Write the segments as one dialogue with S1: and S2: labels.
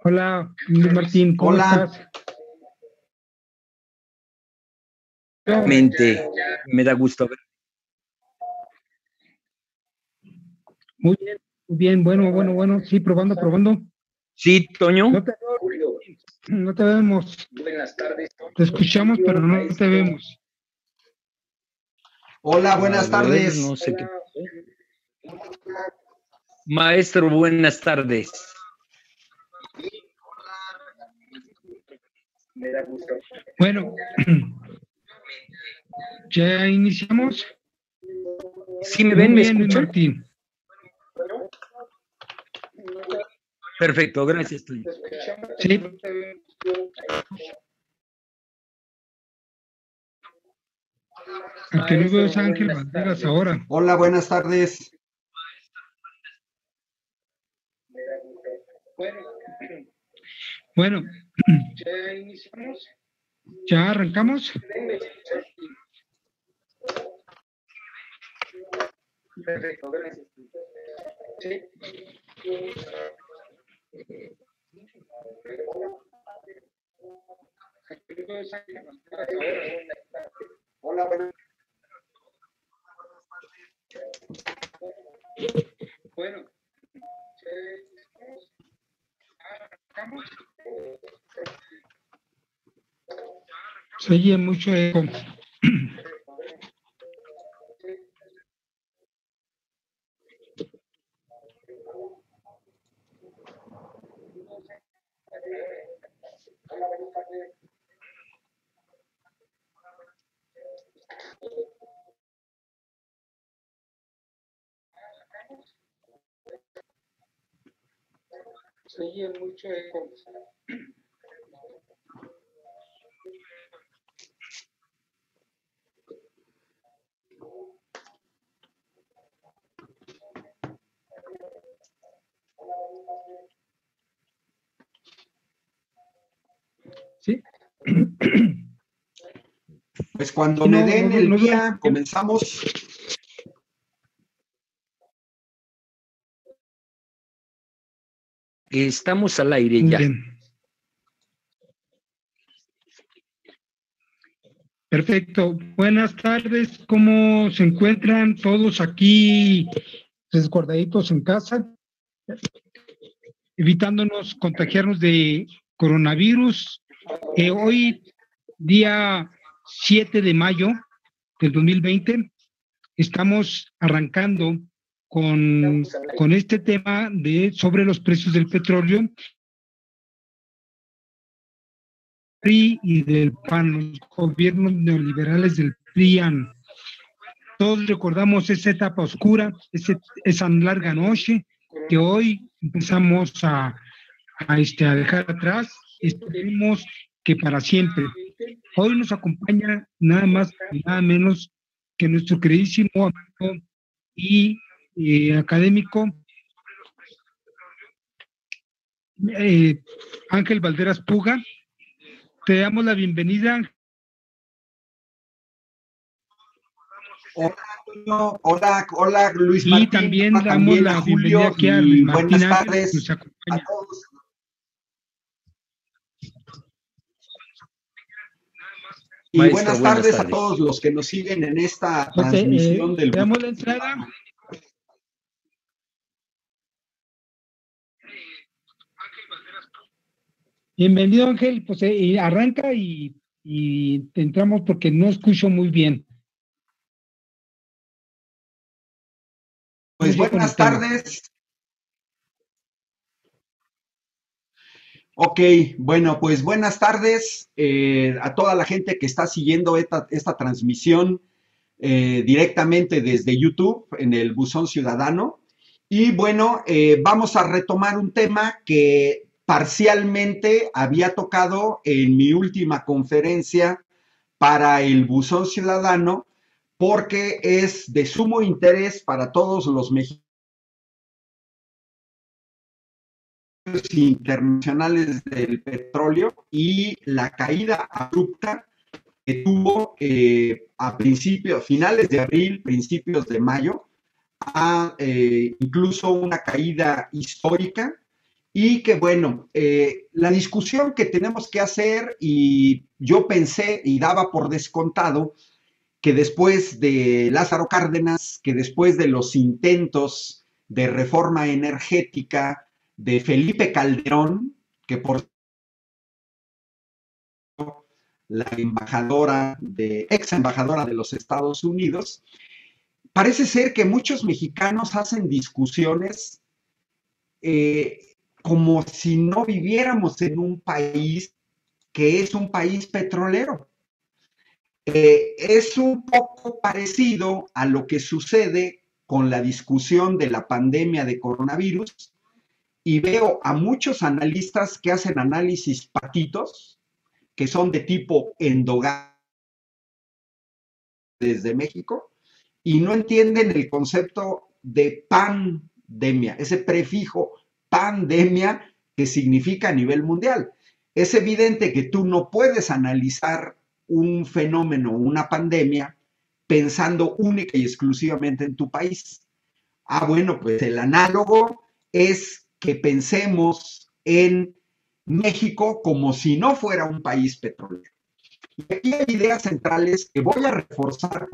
S1: Hola, Luis Martín, ¿cómo
S2: Hola.
S1: estás?
S3: Realmente me da gusto ver.
S1: Muy bien, bueno, sí, probando.
S3: Sí, Toño.
S1: No te, no te vemos. Te escuchamos, pero no te vemos.
S2: Hola, buenas
S3: A ver,
S2: tardes.
S3: no sé qué. Maestro, buenas tardes.
S1: Bueno, ya iniciamos.
S3: ¿Sí me ven?
S1: Muy
S3: ¿Me
S1: bien, Luis
S3: escuchan?
S1: Martín.
S3: Perfecto, gracias, Toño.
S1: Sí. El que no veo es Ángel Valderas ahora.
S2: Hola, buenas tardes.
S1: Bueno, ya arrancamos.
S3: Perfecto, gracias.
S2: Hola, buenas.
S1: Bueno, se oye mucho eco. Se oye mucho eco. ¿Sí?
S2: Pues cuando me den el
S1: no veo.
S2: día, comenzamos.
S3: Estamos al aire
S1: Muy
S3: ya.
S1: bien. Perfecto. Buenas tardes. ¿Cómo se encuentran todos aquí resguardaditos en casa? Evitándonos contagiarnos de coronavirus. Hoy, día 7 de mayo del 2020, estamos arrancando con este tema sobre los precios del petróleo PRI y del PAN, los gobiernos neoliberales del PRIAN. Todos recordamos esa etapa oscura, esa larga noche que hoy empezamos a dejar atrás. Esperemos que para siempre. Hoy nos acompaña nada más y nada menos que nuestro queridísimo amigo y académico Ángel Valderas Puga. Te damos la bienvenida.
S2: Hola, Luis Martín.
S1: Y también damos la bienvenida aquí a Luis Martín.
S2: Buenas tardes
S1: nos acompaña.
S2: a todos. Y
S3: Maestro,
S2: buenas tardes a todos los que nos siguen en esta transmisión del.
S1: Le damos la entrada. Bienvenido, Ángel. Pues arranca y entramos porque no escucho muy bien.
S2: Pues buenas tardes. Ok, bueno, pues buenas tardes a toda la gente que está siguiendo esta transmisión directamente desde YouTube en el Buzón Ciudadano. Y bueno, vamos a retomar un tema que parcialmente había tocado en mi última conferencia para el Buzón Ciudadano, porque es de sumo interés para todos los mexicanos internacionales del petróleo y la caída abrupta que tuvo a finales de abril, principios de mayo, a incluso una caída histórica Y que bueno, la discusión que tenemos que hacer, y yo pensé y daba por descontado que después de Lázaro Cárdenas, que después de los intentos de reforma energética de Felipe Calderón, que por la ex embajadora de los Estados Unidos, parece ser que muchos mexicanos hacen discusiones como si no viviéramos en un país que es un país petrolero. Es un poco parecido a lo que sucede con la discusión de la pandemia de coronavirus, y veo a muchos analistas que hacen análisis patitos, que son de tipo endogámico desde México, y no entienden el concepto de pandemia, ese prefijo pandemia que significa a nivel mundial. Es evidente que tú no puedes analizar un fenómeno, una pandemia, pensando única y exclusivamente en tu país. Ah, bueno, pues el análogo es que pensemos en México como si no fuera un país petrolero. Y aquí hay ideas centrales que voy a reforzar,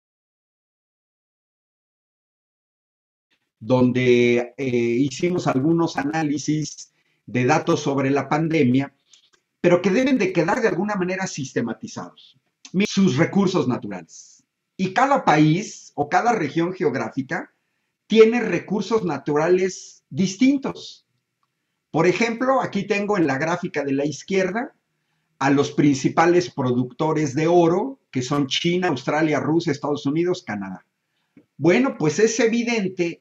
S2: donde hicimos algunos análisis de datos sobre la pandemia, pero que deben de quedar de alguna manera sistematizados. Sus recursos naturales. Y cada país o cada región geográfica tiene recursos naturales distintos. Por ejemplo, aquí tengo en la gráfica de la izquierda a los principales productores de oro, que son China, Australia, Rusia, Estados Unidos, Canadá. Bueno, pues es evidente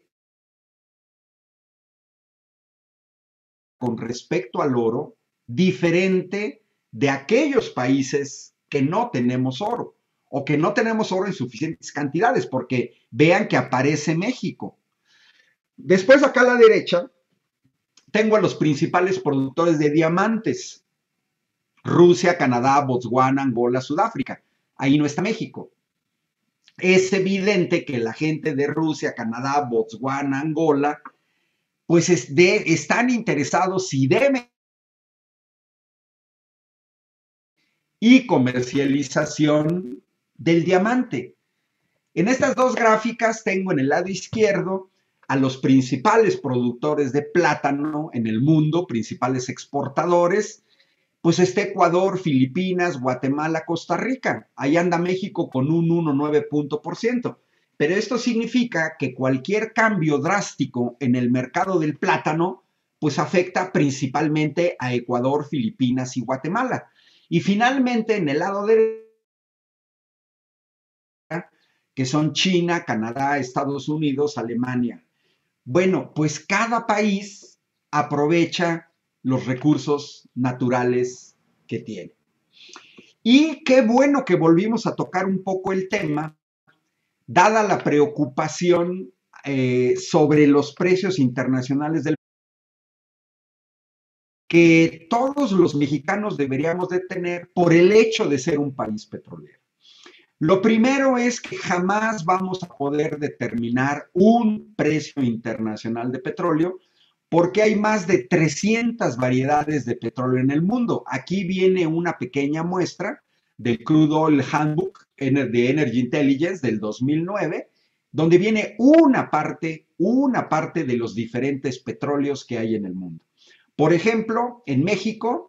S2: con respecto al oro, diferente de aquellos países que no tenemos oro o que no tenemos oro en suficientes cantidades, porque vean que aparece México. Después acá a la derecha tengo a los principales productores de diamantes: Rusia, Canadá, Botswana, Angola, Sudáfrica. Ahí no está México. Es evidente que la gente de Rusia, Canadá, Botswana, Angola, pues están interesados y deben y comercialización del diamante. En estas dos gráficas tengo en el lado izquierdo a los principales productores de plátano en el mundo, principales exportadores. Pues está Ecuador, Filipinas, Guatemala, Costa Rica. Ahí anda México con un 1,9%. Pero esto significa que cualquier cambio drástico en el mercado del plátano, pues afecta principalmente a Ecuador, Filipinas y Guatemala. Y finalmente, en el lado derecho, que son China, Canadá, Estados Unidos, Alemania. Bueno, pues cada país aprovecha los recursos naturales que tiene. Y qué bueno que volvimos a tocar un poco el tema, dada la preocupación sobre los precios internacionales del que todos los mexicanos deberíamos de tener por el hecho de ser un país petrolero. Lo primero es que jamás vamos a poder determinar un precio internacional de petróleo porque hay más de 300 variedades de petróleo en el mundo. Aquí viene una pequeña muestra del Crude Oil Handbook de Energy Intelligence del 2009, donde viene una parte de los diferentes petróleos que hay en el mundo. Por ejemplo, en México,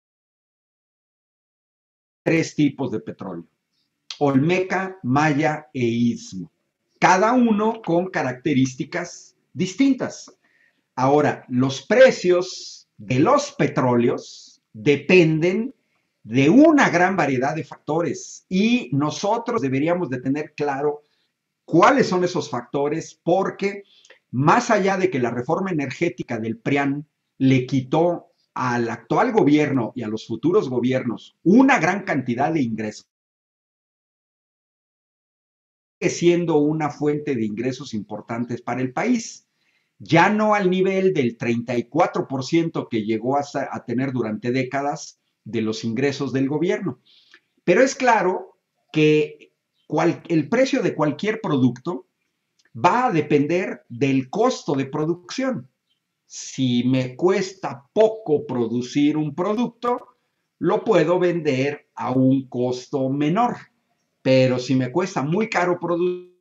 S2: 3 tipos de petróleo: Olmeca, Maya e Istmo, cada uno con características distintas. Ahora, los precios de los petróleos dependen de una gran variedad de factores y nosotros deberíamos de tener claro cuáles son esos factores, porque más allá de que la reforma energética del PRIAN le quitó al actual gobierno y a los futuros gobiernos una gran cantidad de ingresos, siendo una fuente de ingresos importantes para el país, ya no al nivel del 34% que llegó a tener durante décadas de los ingresos del gobierno. Pero es claro que el precio de cualquier producto va a depender del costo de producción. Si me cuesta poco producir un producto, lo puedo vender a un costo menor. Pero si me cuesta muy caro producir,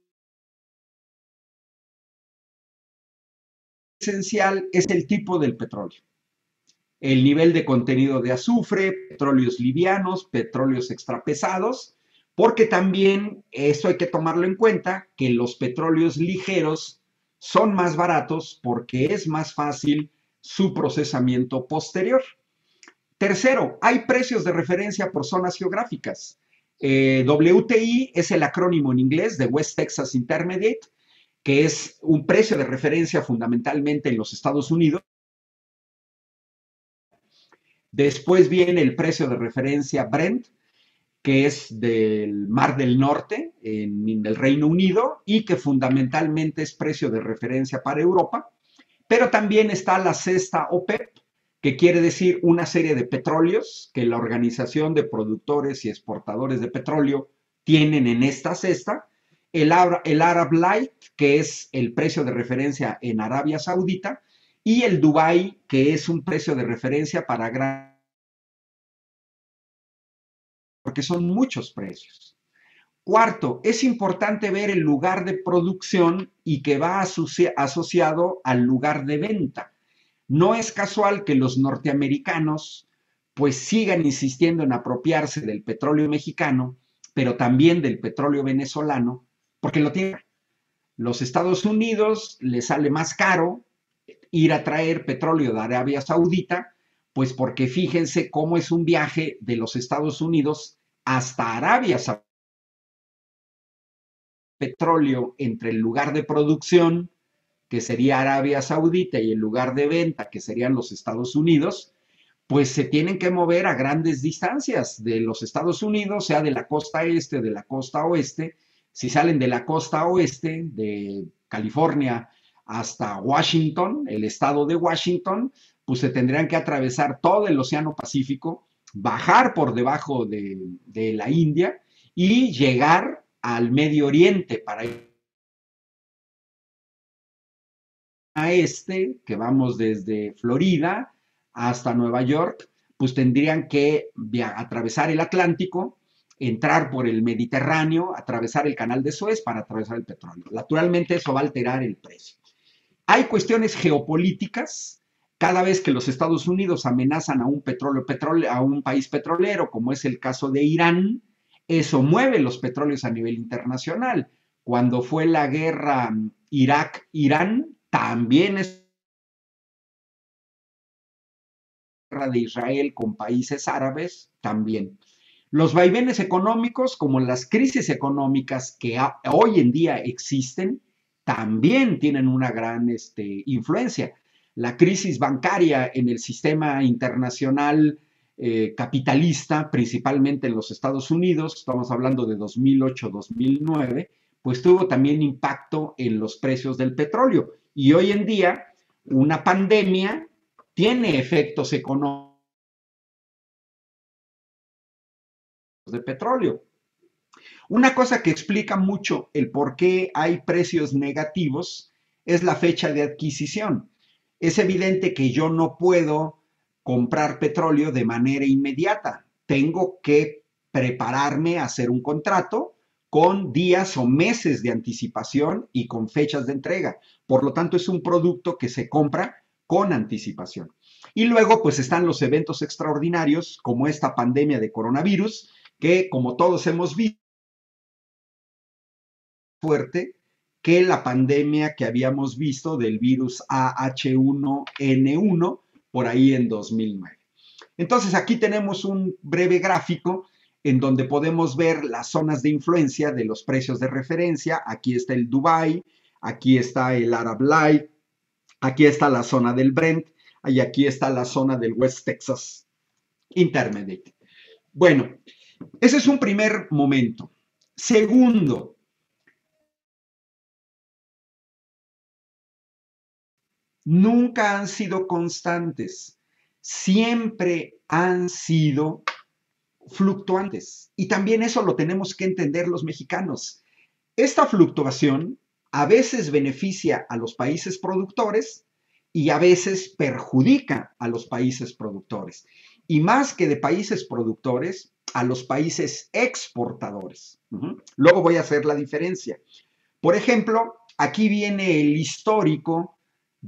S2: esencial es el tipo del petróleo. El nivel de contenido de azufre, petróleos livianos, petróleos extrapesados, porque también eso hay que tomarlo en cuenta, que los petróleos ligeros son más baratos porque es más fácil su procesamiento posterior. Tercero, hay precios de referencia por zonas geográficas. WTI es el acrónimo en inglés de West Texas Intermediate, que es un precio de referencia fundamentalmente en los Estados Unidos. Después viene el precio de referencia Brent, que es del Mar del Norte, en el Reino Unido, y que fundamentalmente es precio de referencia para Europa. Pero también está la cesta OPEP, que quiere decir una serie de petróleos que la Organización de Productores y Exportadores de Petróleo tienen en esta cesta. El Arab Light, que es el precio de referencia en Arabia Saudita, y el Dubai, que es un precio de referencia para gran... porque son muchos precios. Cuarto, es importante ver el lugar de producción y que va asociado al lugar de venta. No es casual que los norteamericanos pues sigan insistiendo en apropiarse del petróleo mexicano, pero también del petróleo venezolano, porque lo tienen. Los Estados Unidos les sale más caro ir a traer petróleo de Arabia Saudita, pues porque fíjense cómo es un viaje de los Estados Unidos hasta Arabia Saudita. Petróleo entre el lugar de producción, que sería Arabia Saudita, y el lugar de venta, que serían los Estados Unidos, pues se tienen que mover a grandes distancias de los Estados Unidos, sea de la costa este o de la costa oeste. Si salen de la costa oeste, de California hasta Washington, el estado de Washington, pues se tendrían que atravesar todo el Océano Pacífico, bajar por debajo de la India y llegar al Medio Oriente para ir a que vamos desde Florida hasta Nueva York, pues tendrían que atravesar el Atlántico, entrar por el Mediterráneo, atravesar el Canal de Suez para atravesar el petróleo. Naturalmente eso va a alterar el precio. Hay cuestiones geopolíticas. Cada vez que los Estados Unidos amenazan a a un país petrolero, como es el caso de Irán, eso mueve los petróleos a nivel internacional. Cuando fue la guerra Irak-Irán, también es la guerra de Israel con países árabes, también. Los vaivenes económicos, como las crisis económicas que hoy en día existen, también tienen una gran influencia. La crisis bancaria en el sistema internacional capitalista, principalmente en los Estados Unidos, estamos hablando de 2008-2009, pues tuvo también impacto en los precios del petróleo. Y hoy en día, una pandemia tiene efectos económicos de petróleo. Una cosa que explica mucho el por qué hay precios negativos es la fecha de adquisición. Es evidente que yo no puedo comprar petróleo de manera inmediata. Tengo que prepararme a hacer un contrato con días o meses de anticipación y con fechas de entrega. Por lo tanto, es un producto que se compra con anticipación. Y luego, pues están los eventos extraordinarios, como esta pandemia de coronavirus, que como todos hemos visto, fuerte que la pandemia que habíamos visto del virus AH1N1 por ahí en 2009. Entonces aquí tenemos un breve gráfico en donde podemos ver las zonas de influencia de los precios de referencia. Aquí está el Dubai, aquí está el Arab Light, aquí está la zona del Brent y aquí está la zona del West Texas Intermediate. Bueno, ese es un primer momento. Segundo, nunca han sido constantes, siempre han sido fluctuantes. Y también eso lo tenemos que entender los mexicanos. Esta fluctuación a veces beneficia a los países productores y a veces perjudica a los países productores. Y más que de países productores, a los países exportadores. Luego voy a hacer la diferencia. Por ejemplo, aquí viene el histórico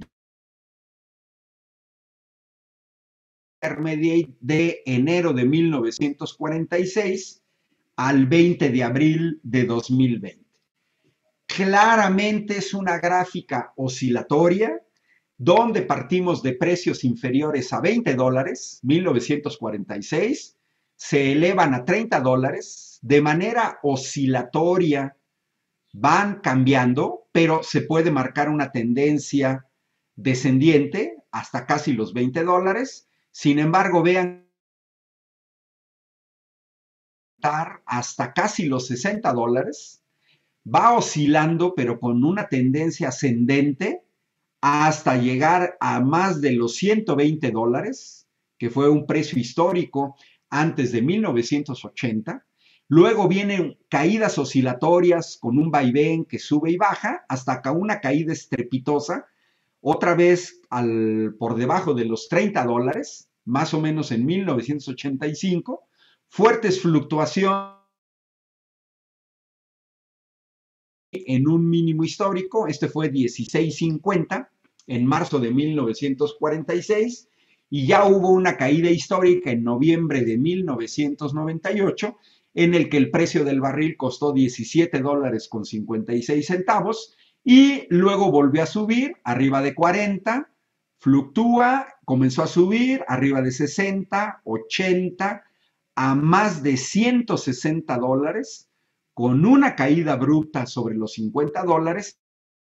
S2: de enero de 1946 al 20 de abril de 2020. Claramente es una gráfica oscilatoria donde partimos de precios inferiores a $20, 1946, se elevan a $30, de manera oscilatoria van cambiando, pero se puede marcar una tendencia descendiente hasta casi los $20. Sin embargo, vean hasta casi los $60, va oscilando, pero con una tendencia ascendente hasta llegar a más de los $120, que fue un precio histórico antes de 1980. Luego vienen caídas oscilatorias con un vaivén que sube y baja hasta una caída estrepitosa, otra vez por debajo de los $30, más o menos en 1985, fuertes fluctuaciones en un mínimo histórico, este fue 16.50 en marzo de 1946, y ya hubo una caída histórica en noviembre de 1998, en el que el precio del barril costó $17.56, y luego volvió a subir arriba de 40, fluctúa, comenzó a subir arriba de 60, 80, a más de $160, con una caída bruta sobre los $50,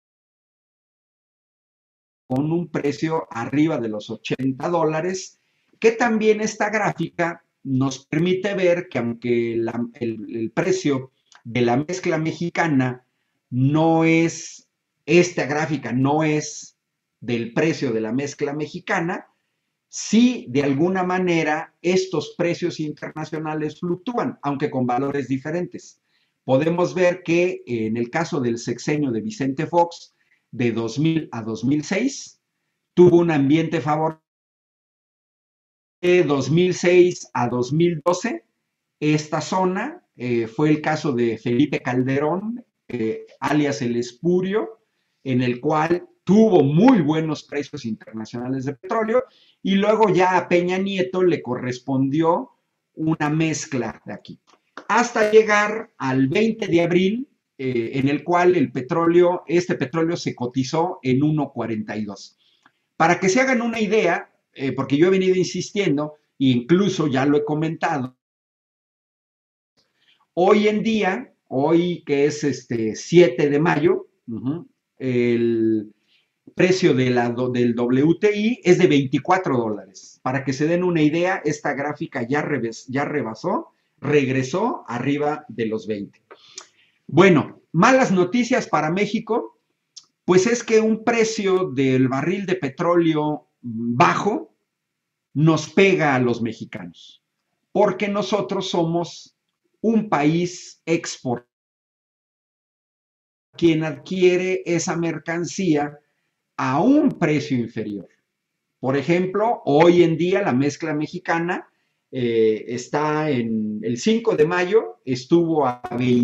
S2: con un precio arriba de los $80, que también esta gráfica nos permite ver que aunque el precio de la mezcla mexicana no es, esta gráfica no es del precio de la mezcla mexicana, sí, de alguna manera, estos precios internacionales fluctúan, aunque con valores diferentes. Podemos ver que en el caso del sexenio de Vicente Fox, de 2000 a 2006, tuvo un ambiente favorable. De 2006 a 2012, esta zona fue el caso de Felipe Calderón, alias El Espurio, en el cual tuvo muy buenos precios internacionales de petróleo, y luego ya a Peña Nieto le correspondió una mezcla de aquí, hasta llegar al 20 de abril, en el cual este petróleo se cotizó en 1.42. Para que se hagan una idea, porque yo he venido insistiendo, e incluso ya lo he comentado, hoy en día, hoy que es 7 de mayo, el precio del WTI es de $24. Para que se den una idea, esta gráfica ya regresó arriba de los 20. Bueno, malas noticias para México, pues es que un precio del barril de petróleo bajo nos pega a los mexicanos, porque nosotros somos un país exportador, quien adquiere esa mercancía a un precio inferior. Por ejemplo, hoy en día la mezcla mexicana está en el 5 de mayo, estuvo a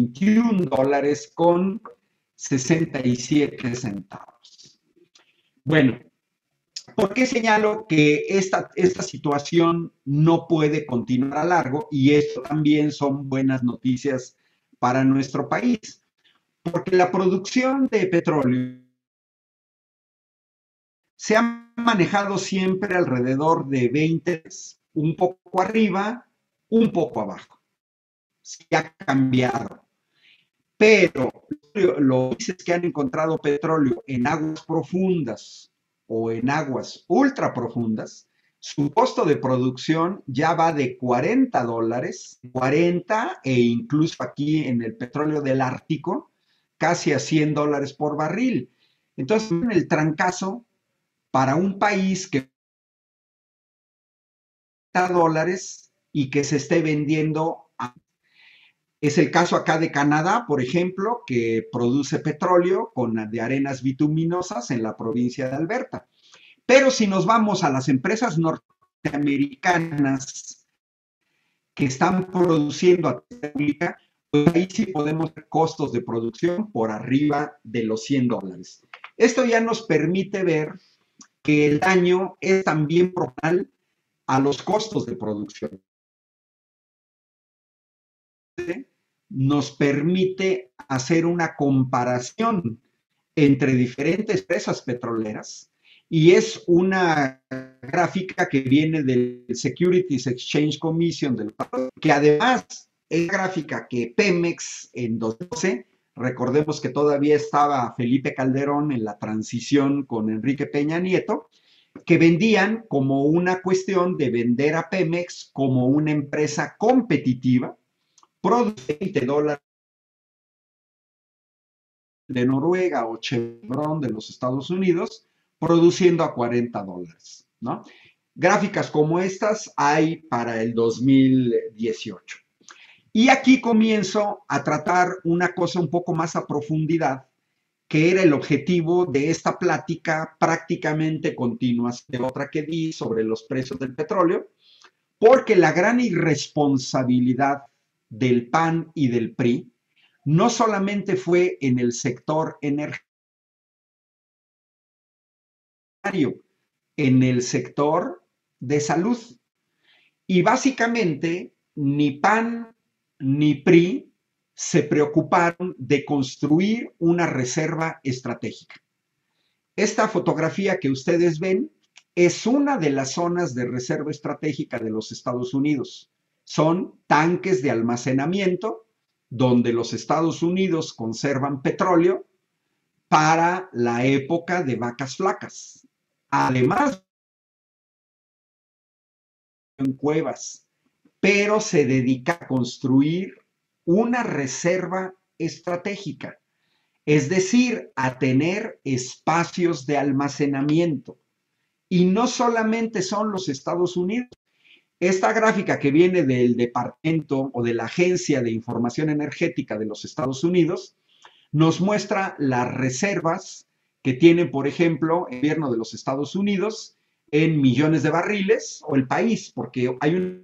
S2: $21.67. Bueno, ¿por qué señalo que esta situación no puede continuar a largo? Y esto también son buenas noticias para nuestro país, porque la producción de petróleo se ha manejado siempre alrededor de 20, un poco arriba, un poco abajo. Se ha cambiado. Pero los países que han encontrado petróleo en aguas profundas o en aguas ultra profundas, su costo de producción ya va de $40, 40, e incluso aquí en el petróleo del Ártico, casi a $100 por barril. Entonces, el trancazo para un país que $40 y que se esté vendiendo. Es el caso acá de Canadá, por ejemplo, que produce petróleo de arenas bituminosas en la provincia de Alberta. Pero si nos vamos a las empresas norteamericanas que están produciendo actividad pública, pues ahí sí podemos ver costos de producción por arriba de los $100. Esto ya nos permite ver que el daño es también proporcional a los costos de producción. Nos permite hacer una comparación entre diferentes empresas petroleras y es una gráfica que viene del Securities Exchange Commission, que además es gráfica que Pemex en 2012, recordemos que todavía estaba Felipe Calderón en la transición con Enrique Peña Nieto, que vendían como una cuestión de vender a Pemex como una empresa competitiva, produce $20 de Noruega o Chevron de los Estados Unidos, produciendo a $40, ¿no? Gráficas como estas hay para el 2018. Y aquí comienzo a tratar una cosa un poco más a profundidad, que era el objetivo de esta plática prácticamente continua de otra que di sobre los precios del petróleo, porque la gran irresponsabilidad del PAN y del PRI no solamente fue en el sector energético, en el sector de salud. Y básicamente ni PAN ni PRI se preocuparon de construir una reserva estratégica. Esta fotografía que ustedes ven es una de las zonas de reserva estratégica de los Estados Unidos. Son tanques de almacenamiento donde los Estados Unidos conservan petróleo para la época de vacas flacas. Además, en cuevas, pero se dedica a construir una reserva estratégica, es decir, a tener espacios de almacenamiento. Y no solamente son los Estados Unidos. Esta gráfica que viene del Departamento o de la Agencia de Información Energética de los Estados Unidos nos muestra las reservas que tiene, por ejemplo, el gobierno de los Estados Unidos en millones de barriles, o el país, porque hay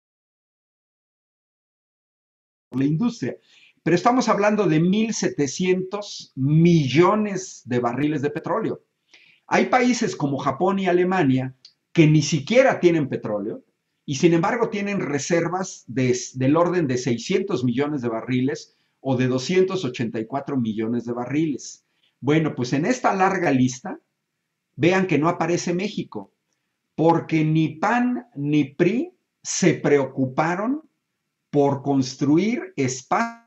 S2: la industria. Pero estamos hablando de 1.700 millones de barriles de petróleo. Hay países como Japón y Alemania que ni siquiera tienen petróleo y sin embargo tienen reservas del orden de 600 millones de barriles o de 284 millones de barriles. Bueno, pues en esta larga lista, vean que no aparece México, porque ni PAN ni PRI se preocuparon por construir espacios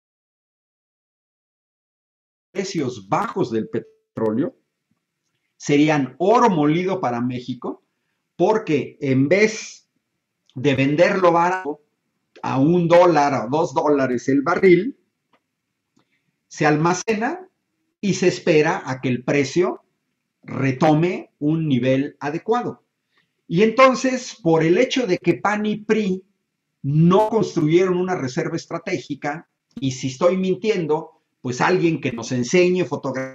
S2: bajos del petróleo. Serían oro molido para México, porque en vez de venderlo barato a $1 o $2 el barril, se almacena y se espera a que el precio retome un nivel adecuado. Y entonces, por el hecho de que PAN y PRI no construyeron una reserva estratégica, y si estoy mintiendo, pues alguien que nos enseñe fotografías,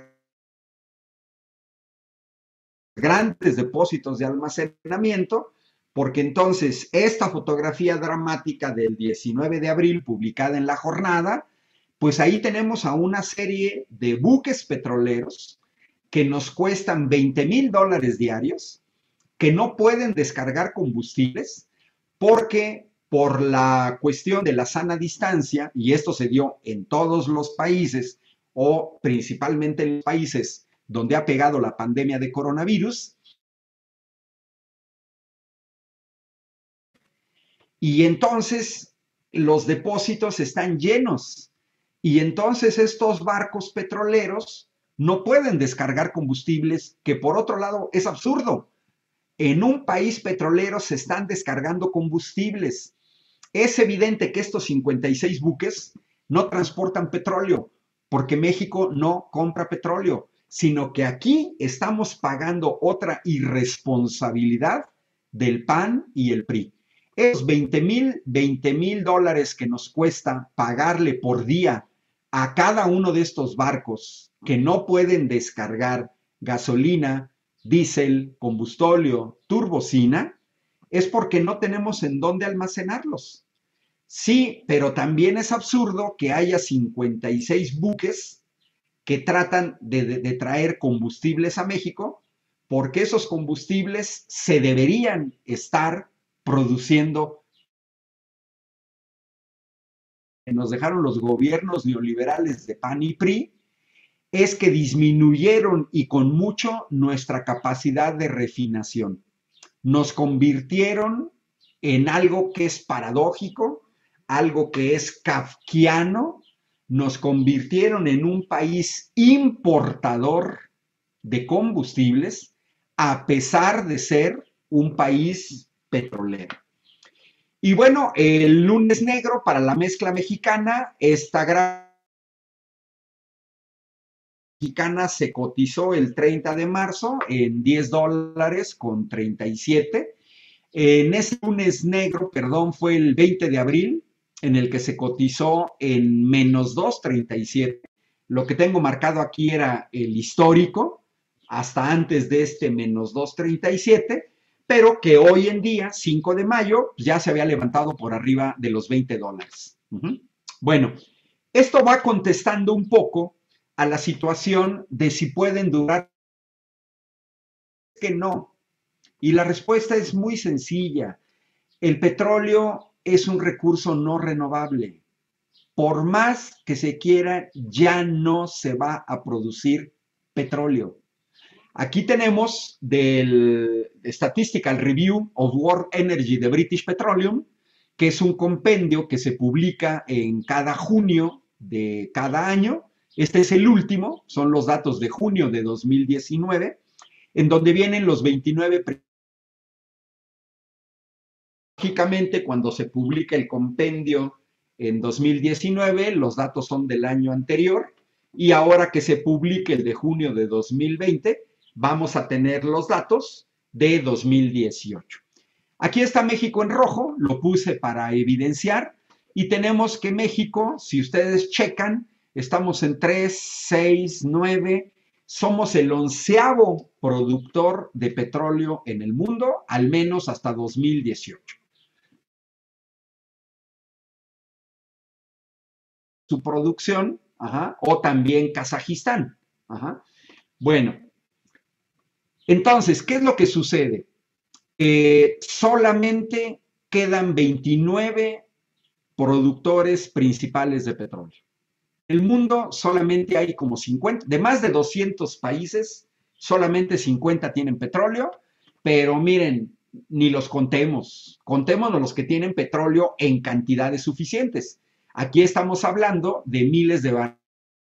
S2: grandes depósitos de almacenamiento, porque entonces esta fotografía dramática del 19 de abril publicada en La Jornada, pues ahí tenemos a una serie de buques petroleros que nos cuestan $20,000 diarios, que no pueden descargar combustibles porque por la cuestión de la sana distancia, y esto se dio en todos los países o principalmente en los países donde ha pegado la pandemia de coronavirus, y entonces los depósitos están llenos, y entonces estos barcos petroleros no pueden descargar combustibles, que por otro lado es absurdo. En un país petrolero se están descargando combustibles. Es evidente que estos 56 buques no transportan petróleo, porque México no compra petróleo, sino que aquí estamos pagando otra irresponsabilidad del PAN y el PRI. Esos $20,000 que nos cuesta pagarle por día a cada uno de estos barcos que no pueden descargar gasolina, diésel, combustóleo, turbocina, es porque no tenemos en dónde almacenarlos. Sí, pero también es absurdo que haya 56 buques que tratan de traer combustibles a México, porque esos combustibles se deberían estar produciendo. Nos dejaron los gobiernos neoliberales de PAN y PRI, es que disminuyeron y con mucho nuestra capacidad de refinación. Nos convirtieron en algo que es paradójico, algo que es kafkiano, nos convirtieron en un país importador de combustibles a pesar de ser un país petrolero. Y bueno, el lunes negro para la mezcla mexicana, esta gran mexicana se cotizó el 30 de marzo en $10.37. En ese lunes negro, perdón, fue el 20 de abril, en el que se cotizó en menos 2.37. Lo que tengo marcado aquí era el histórico, hasta antes de este menos 2.37, pero que hoy en día, 5 de mayo, ya se había levantado por arriba de los $20. Bueno, esto va contestando un poco a la situación de si pueden durar, que no. Y la respuesta es muy sencilla. El petróleo es un recurso no renovable. Por más que se quiera, ya no se va a producir petróleo. Aquí tenemos del Statistical Review of World Energy de British Petroleum, que es un compendio que se publica en cada junio de cada año. Este es el último, son los datos de junio de 2019, en donde vienen los 29. Lógicamente, cuando se publica el compendio en 2019, los datos son del año anterior, y ahora que se publique el de junio de 2020, vamos a tener los datos de 2018. Aquí está México en rojo, lo puse para evidenciar, y tenemos que México, si ustedes checan, estamos en 3, 6, 9, somos el 11º productor de petróleo en el mundo, al menos hasta 2018. Su producción, o también Kazajistán. Bueno, entonces, ¿qué es lo que sucede? Solamente quedan 29 productores principales de petróleo. En el mundo solamente hay como 50, de más de 200 países, solamente 50 tienen petróleo, pero miren, ni los contemos, contémonos los que tienen petróleo en cantidades suficientes. Aquí estamos hablando de miles de barriles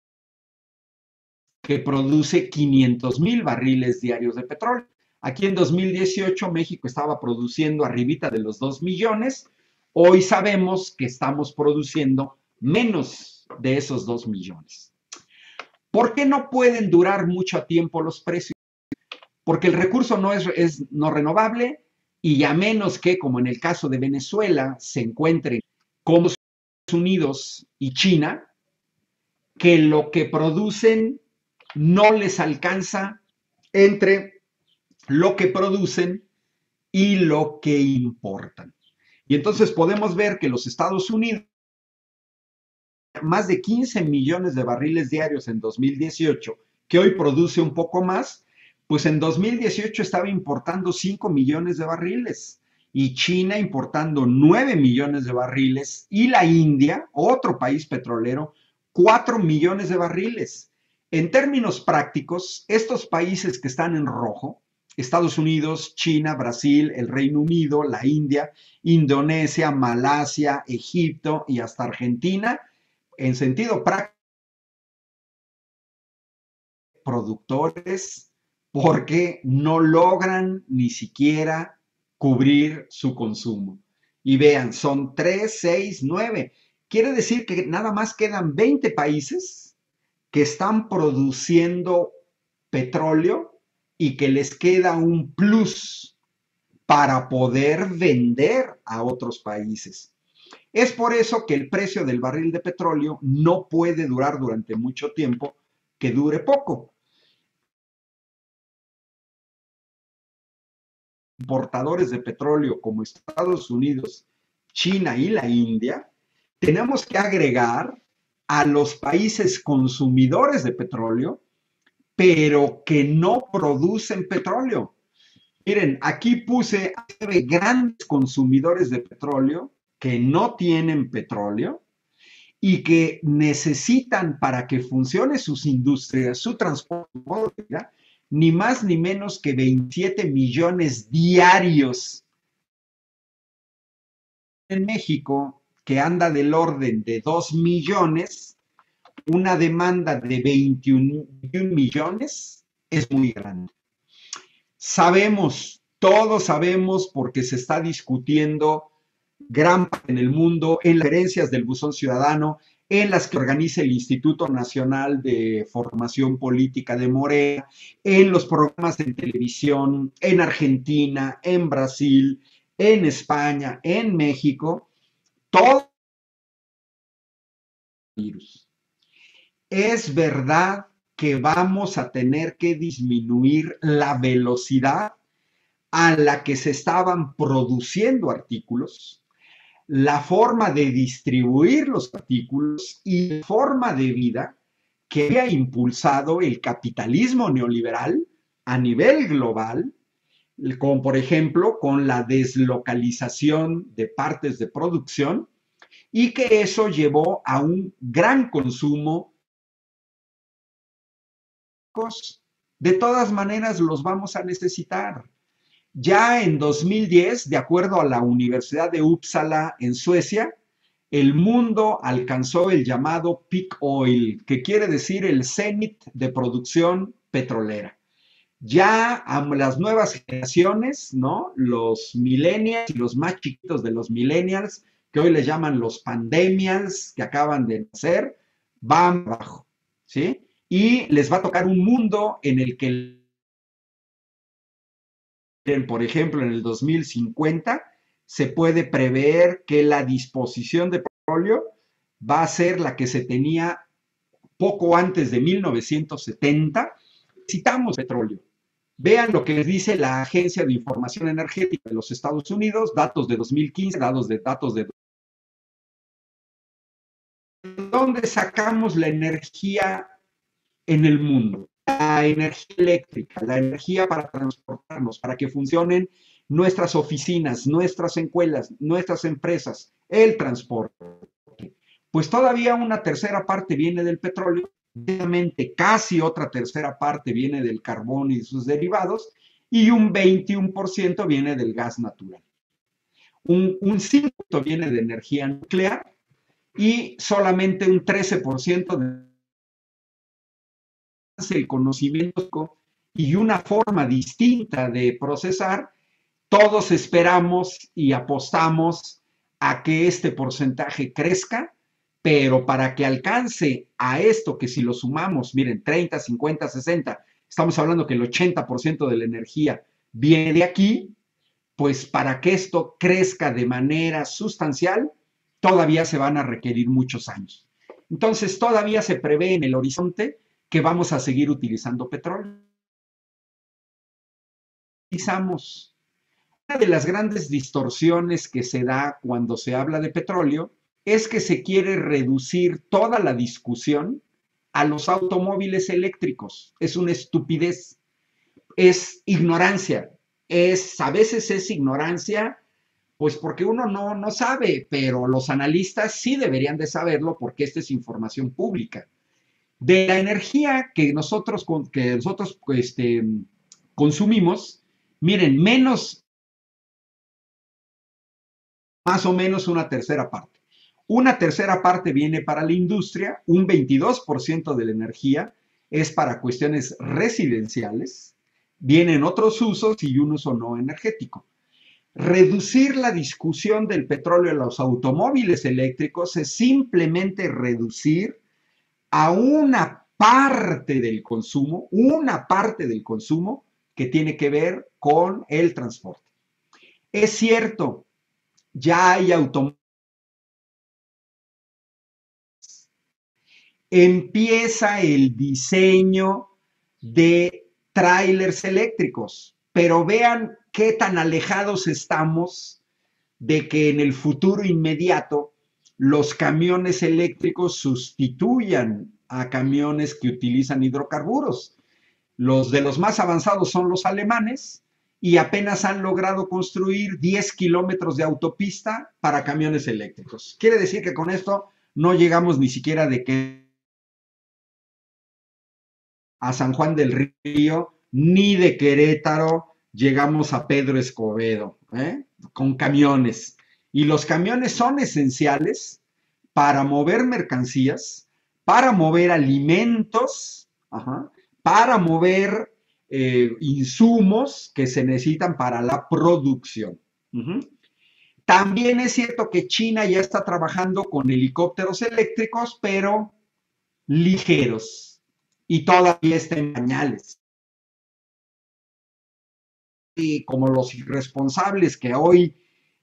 S2: que produce 500,000 barriles diarios de petróleo. Aquí en 2018 México estaba produciendo arribita de los 2 millones. Hoy sabemos que estamos produciendo menos de esos 2 millones. ¿Por qué no pueden durar mucho tiempo los precios? Porque el recurso no es no renovable y a menos que, como en el caso de Venezuela, se encuentren como Estados Unidos y China, que lo que producen no les alcanza entre lo que producen y lo que importan. Y entonces podemos ver que los Estados Unidos, más de 15 millones de barriles diarios en 2018, que hoy produce un poco más, pues en 2018 estaba importando 5 millones de barriles y China importando 9 millones de barriles y la India, otro país petrolero, 4 millones de barriles. En términos prácticos, estos países que están en rojo, Estados Unidos, China, Brasil, el Reino Unido, la India, Indonesia, Malasia, Egipto y hasta Argentina, en sentido práctico, productores, porque no logran ni siquiera cubrir su consumo. Y vean, son 3, 6, 9. Quiere decir que nada más quedan 20 países que están produciendo petróleo y que les queda un plus para poder vender a otros países. Es por eso que el precio del barril de petróleo no puede durar durante mucho tiempo, que dure poco. importadores de petróleo como Estados Unidos, China y la India, tenemos que agregar a los países consumidores de petróleo, pero que no producen petróleo. Miren, aquí puse a grandes consumidores de petróleo que no tienen petróleo y que necesitan para que funcione sus industrias, su transporte, ¿ya? Ni más ni menos que 27 millones diarios. En México, que anda del orden de 2 millones, una demanda de 21 millones es muy grande. Sabemos, todos sabemos, porque se está discutiendo gran parte en el mundo, en las conferencias del Buzón Ciudadano, en las que organiza el Instituto Nacional de Formación Política de Morena, en los programas de televisión, en Argentina, en Brasil, en España, en México, todo virus. Es verdad que vamos a tener que disminuir la velocidad a la que se estaban produciendo artículos, la forma de distribuir los artículos y la forma de vida que había impulsado el capitalismo neoliberal a nivel global, como por ejemplo con la deslocalización de partes de producción, y que eso llevó a un gran consumo. De todas maneras los vamos a necesitar. Ya en 2010, de acuerdo a la Universidad de Uppsala en Suecia, el mundo alcanzó el llamado peak oil, que quiere decir el cenit de producción petrolera. Ya las nuevas generaciones, ¿no? Los millennials y los más chiquitos de los millennials, que hoy les llaman los pandemials, que acaban de nacer, van abajo, ¿sí? Y les va a tocar un mundo en el que, por ejemplo, en el 2050, se puede prever que la disposición de petróleo va a ser la que se tenía poco antes de 1970. Necesitamos petróleo. Vean lo que les dice la Agencia de Información Energética de los Estados Unidos, datos de 2015, datos de ¿dónde sacamos la energía en el mundo? La energía eléctrica, la energía para transportarnos, para que funcionen nuestras oficinas, nuestras escuelas, nuestras empresas, el transporte. Pues todavía una tercera parte viene del petróleo, casi otra tercera parte viene del carbón y sus derivados, y un 21% viene del gas natural. Un 5% viene de energía nuclear y solamente un 13% el conocimiento y una forma distinta de procesar. Todos esperamos y apostamos a que este porcentaje crezca, pero para que alcance a esto, que si lo sumamos, miren, 30, 50, 60, estamos hablando que el 80% de la energía viene de aquí, pues para que esto crezca de manera sustancial, todavía se van a requerir muchos años. Entonces, todavía se prevé en el horizonte que vamos a seguir utilizando petróleo. Una de las grandes distorsiones que se da cuando se habla de petróleo es que se quiere reducir toda la discusión a los automóviles eléctricos. Es una estupidez, es ignorancia, a veces es ignorancia, pues porque uno no sabe, pero los analistas sí deberían de saberlo porque esta es información pública. De la energía que nosotros consumimos, miren, más o menos una tercera parte. Una tercera parte viene para la industria, un 22% de la energía es para cuestiones residenciales, vienen otros usos y un uso no energético. Reducir la discusión del petróleo en los automóviles eléctricos es simplemente reducir a una parte del consumo que tiene que ver con el transporte. Es cierto, ya hay automóviles. Empieza el diseño de tráilers eléctricos, pero vean qué tan alejados estamos de que en el futuro inmediato los camiones eléctricos sustituyan a camiones que utilizan hidrocarburos. Los de los más avanzados son los alemanes y apenas han logrado construir 10 kilómetros de autopista para camiones eléctricos. Quiere decir que con esto no llegamos ni siquiera de que a San Juan del Río, ni de Querétaro llegamos a Pedro Escobedo, con camiones. Y los camiones son esenciales para mover mercancías, para mover alimentos, para mover insumos que se necesitan para la producción. También es cierto que China ya está trabajando con helicópteros eléctricos, pero ligeros, y todavía está en pañales. Y como los irresponsables que hoy,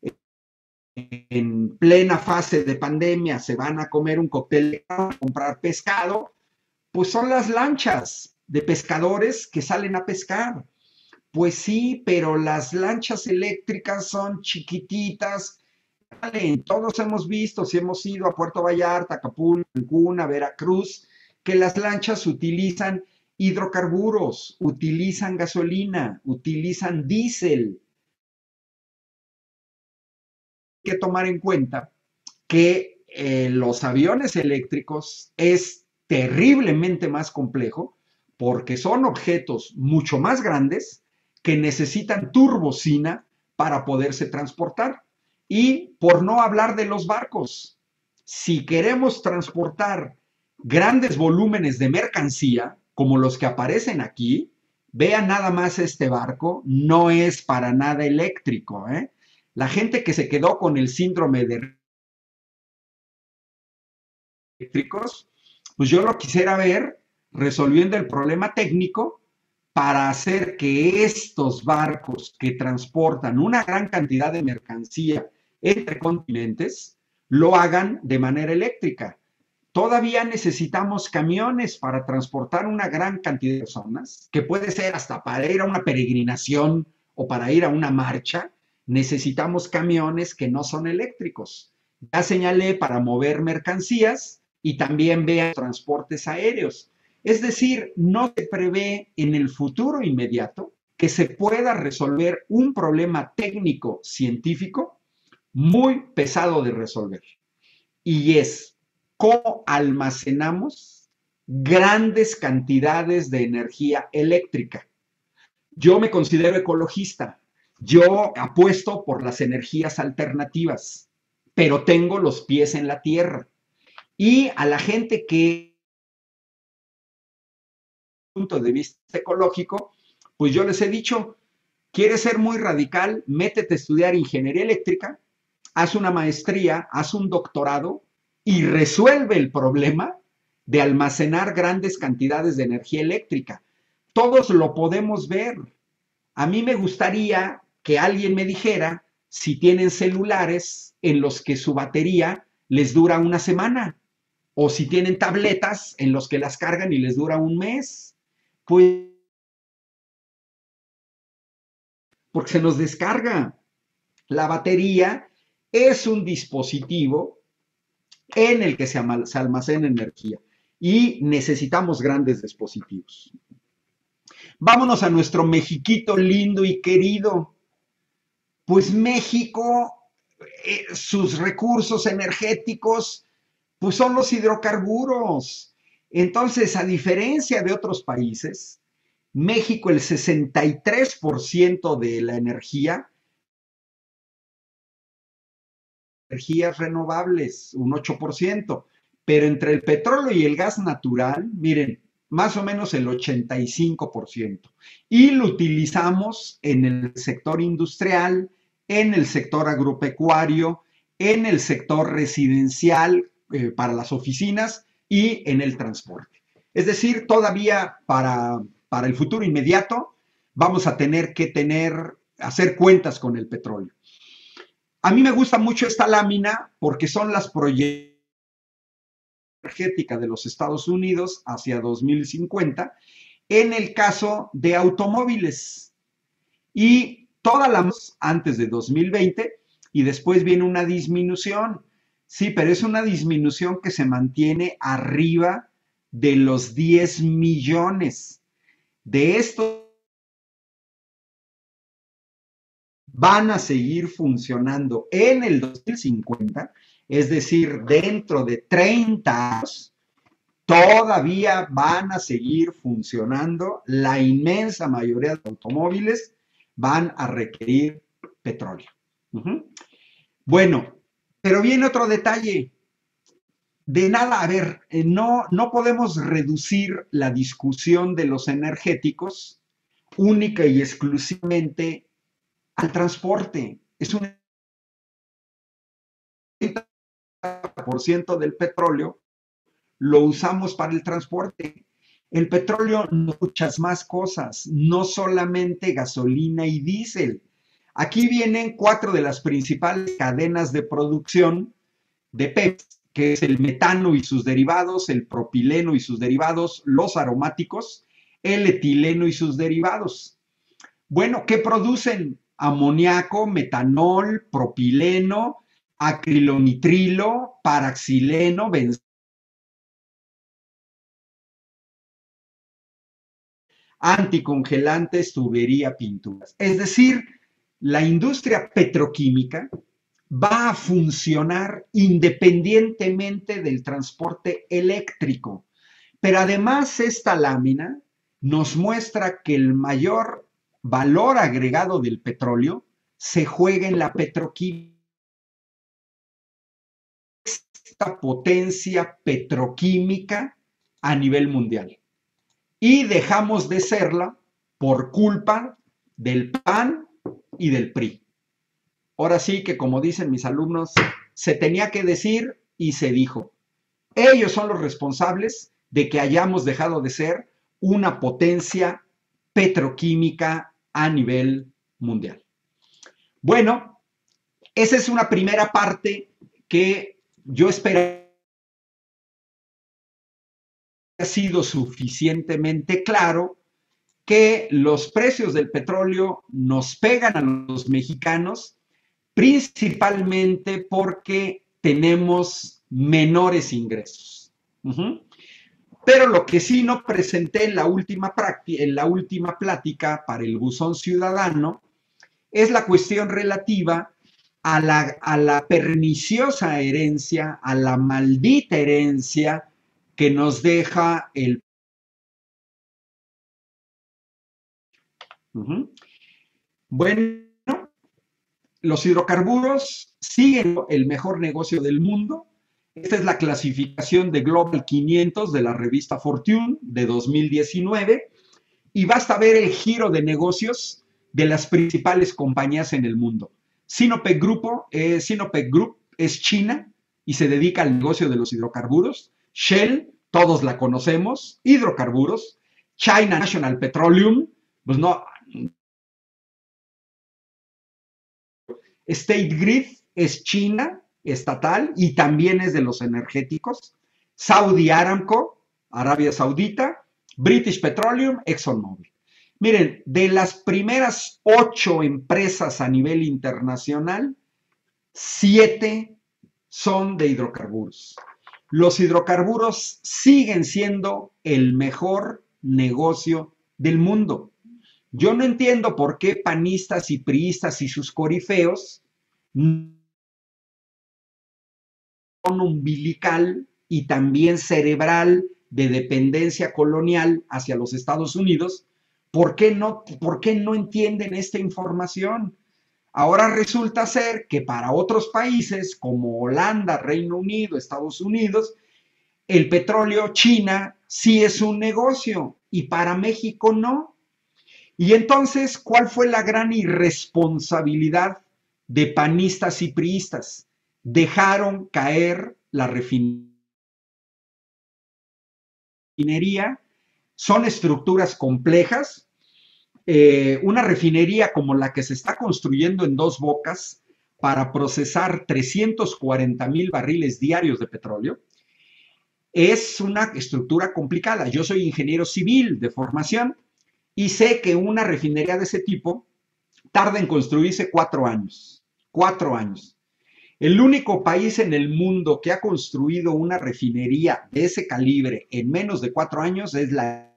S2: en plena fase de pandemia, se van a comer un cóctel, a comprar pescado, pues son las lanchas de pescadores que salen a pescar. Pues sí, pero las lanchas eléctricas son chiquititas. Todos hemos visto, si hemos ido a Puerto Vallarta, Acapulco, Cancún, a Veracruz, que las lanchas utilizan hidrocarburos, utilizan gasolina, utilizan diésel. Hay que tomar en cuenta que los aviones eléctricos es terriblemente más complejo porque son objetos mucho más grandes que necesitan turbocina para poderse transportar. Y por no hablar de los barcos, si queremos transportar grandes volúmenes de mercancía, como los que aparecen aquí, vean nada más este barco, no es para nada eléctrico. La gente que se quedó con el síndrome de eléctricos, pues yo lo quisiera ver resolviendo el problema técnico para hacer que estos barcos que transportan una gran cantidad de mercancía entre continentes lo hagan de manera eléctrica. Todavía necesitamos camiones para transportar una gran cantidad de personas, que puede ser hasta para ir a una peregrinación o para ir a una marcha. Necesitamos camiones que no son eléctricos. Ya señalé para mover mercancías y también vean transportes aéreos. Es decir, no se prevé en el futuro inmediato que se pueda resolver un problema técnico científico muy pesado de resolver. Y es cómo almacenamos grandes cantidades de energía eléctrica. Yo me considero ecologista. Yo apuesto por las energías alternativas, pero tengo los pies en la tierra. Y a la gente que punto de vista ecológico, pues yo les he dicho, ¿quieres ser muy radical? Métete a estudiar ingeniería eléctrica, haz una maestría, haz un doctorado y resuelve el problema de almacenar grandes cantidades de energía eléctrica. Todos lo podemos ver. A mí me gustaría que alguien me dijera si tienen celulares en los que su batería les dura una semana o si tienen tabletas en los que las cargan y les dura un mes. Pues porque se nos descarga. La batería es un dispositivo en el que se almacena energía y necesitamos grandes dispositivos. Vámonos a nuestro Mexiquito lindo y querido. Pues México, sus recursos energéticos, pues son los hidrocarburos. Entonces, a diferencia de otros países, México el 63% de la energías renovables, un 8%, pero entre el petróleo y el gas natural, miren, más o menos el 85%. Y lo utilizamos en el sector industrial, en el sector agropecuario, en el sector residencial para las oficinas y en el transporte. Es decir, todavía para el futuro inmediato vamos a tener que hacer cuentas con el petróleo. A mí me gusta mucho esta lámina porque son las proyecciones energéticas de los Estados Unidos hacia 2050 en el caso de automóviles. Y toda la antes de 2020 y después viene una disminución. Sí, pero es una disminución que se mantiene arriba de los 10 millones. De estos van a seguir funcionando en el 2050, es decir, dentro de 30 años, todavía van a seguir funcionando. La inmensa mayoría de automóviles van a requerir petróleo. Bueno, pero viene otro detalle. De nada, a ver, no podemos reducir la discusión de los energéticos única y exclusivamente al transporte. Es un 30% del petróleo lo usamos para el transporte. El petróleo no muchas más cosas, no solamente gasolina y diésel. Aquí vienen 4 de las principales cadenas de producción de Pemex, que es el metano y sus derivados, el propileno y sus derivados, los aromáticos, el etileno y sus derivados. Bueno, ¿qué producen? Amoníaco, metanol, propileno, acrilonitrilo, paraxileno, anticongelantes, tubería, pinturas. Es decir, la industria petroquímica va a funcionar independientemente del transporte eléctrico. Pero además esta lámina nos muestra que el mayor valor agregado del petróleo se juega en la petroquímica. Esta potencia petroquímica a nivel mundial. Y dejamos de serla por culpa del PAN y del PRI. Ahora sí que, como dicen mis alumnos, se tenía que decir y se dijo. Ellos son los responsables de que hayamos dejado de ser una potencia petroquímica a nivel mundial. Bueno, esa es una primera parte que yo espero ha sido suficientemente claro que los precios del petróleo nos pegan a los mexicanos principalmente porque tenemos menores ingresos. Pero lo que sí no presenté en la última plática para el Buzón Ciudadano es la cuestión relativa a la perniciosa herencia, a la maldita herencia que nos deja el... Bueno, los hidrocarburos siguen el mejor negocio del mundo. Esta es la clasificación de Global 500 de la revista Fortune de 2019 y basta ver el giro de negocios de las principales compañías en el mundo. Sinopec Group es China y se dedica al negocio de los hidrocarburos. Shell, todos la conocemos, hidrocarburos. China National Petroleum, pues no. State Grid es China, estatal, y también es de los energéticos. Saudi Aramco, Arabia Saudita. British Petroleum, ExxonMobil. Miren, de las primeras 8 empresas a nivel internacional, 7 son de hidrocarburos. Los hidrocarburos siguen siendo el mejor negocio del mundo. Yo no entiendo por qué panistas y priistas y sus corifeos son umbilical y también cerebral de dependencia colonial hacia los Estados Unidos. ¿Por qué no entienden esta información? Ahora resulta ser que para otros países como Holanda, Reino Unido, Estados Unidos, el petróleo, China, sí es un negocio y para México no. Y entonces, ¿cuál fue la gran irresponsabilidad de panistas y priistas? Dejaron caer la refinería. Son estructuras complejas. Una refinería como la que se está construyendo en Dos Bocas para procesar 340,000 barriles diarios de petróleo es una estructura complicada. Yo soy ingeniero civil de formación y sé que una refinería de ese tipo tarda en construirse 4 años. 4 años. El único país en el mundo que ha construido una refinería de ese calibre en menos de 4 años es la...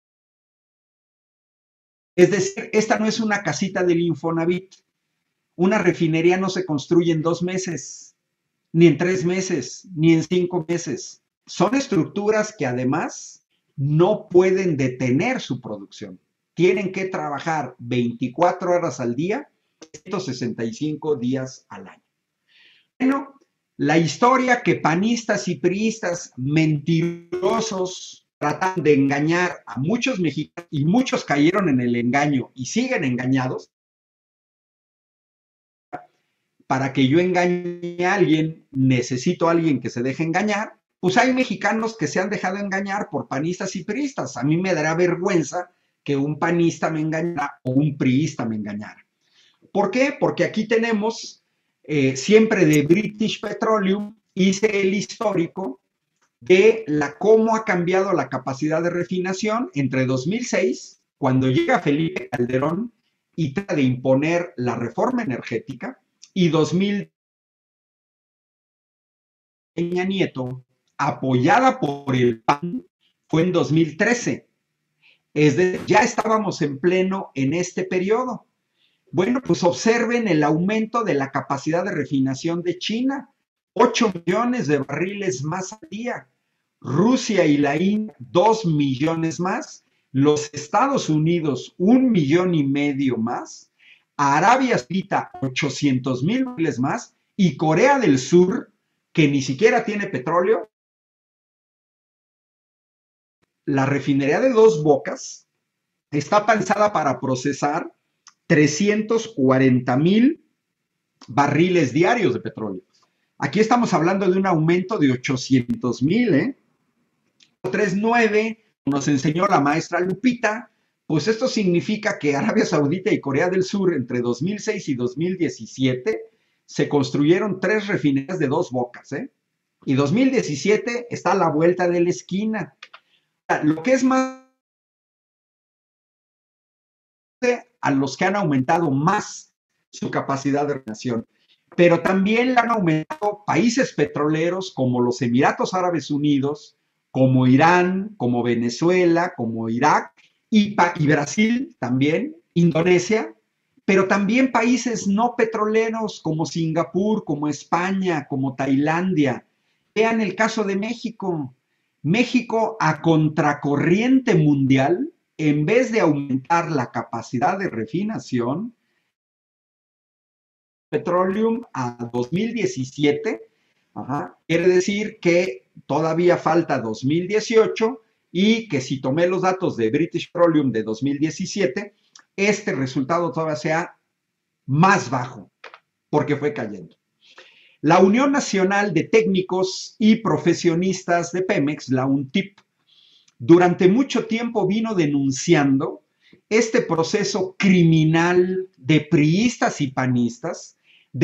S2: Es decir, esta no es una casita del Infonavit. Una refinería no se construye en 2 meses, ni en 3 meses, ni en 5 meses. Son estructuras que además no pueden detener su producción. Tienen que trabajar 24 horas al día, 165 días al año. Bueno, la historia que panistas y priistas mentirosos tratan de engañar a muchos mexicanos y muchos cayeron en el engaño y siguen engañados. Para que yo engañe a alguien, necesito a alguien que se deje engañar. Pues hay mexicanos que se han dejado engañar por panistas y priistas. A mí me dará vergüenza que un panista me engañara o un priista me engañara. ¿Por qué? Porque aquí tenemos siempre de British Petroleum, hice el histórico de cómo ha cambiado la capacidad de refinación entre 2006, cuando llega Felipe Calderón y trata de imponer la reforma energética, y 2000, Peña Nieto, apoyada por el PAN, fue en 2013. Es decir, ya estábamos en pleno en este periodo. Bueno, pues observen el aumento de la capacidad de refinación de China, 8 millones de barriles más al día. Rusia y la India, 2 millones más. Los Estados Unidos, 1,5 millones más. Arabia Saudita, 800,000 barriles más. Y Corea del Sur, que ni siquiera tiene petróleo. La refinería de Dos Bocas está pensada para procesar 340,000 barriles diarios de petróleo. Aquí estamos hablando de un aumento de 800,000, 3.9 nos enseñó la maestra Lupita, pues esto significa que Arabia Saudita y Corea del Sur entre 2006 y 2017 se construyeron 3 refinerías de Dos Bocas, y 2017 está a la vuelta de la esquina. Lo que es más a los que han aumentado más su capacidad de refinación, pero también la han aumentado países petroleros como los Emiratos Árabes Unidos, como Irán, como Venezuela, como Irak y Brasil también, Indonesia, pero también países no petroleros como Singapur, como España, como Tailandia. Vean el caso de México. México, a contracorriente mundial, en vez de aumentar la capacidad de refinación, Petroleum a 2017, quiere decir que todavía falta 2018 y que si tomé los datos de British Petroleum de 2017, este resultado todavía sea más bajo, porque fue cayendo. La Unión Nacional de Técnicos y Profesionistas de Pemex, la UNTIP, durante mucho tiempo vino denunciando este proceso criminal de priistas y panistas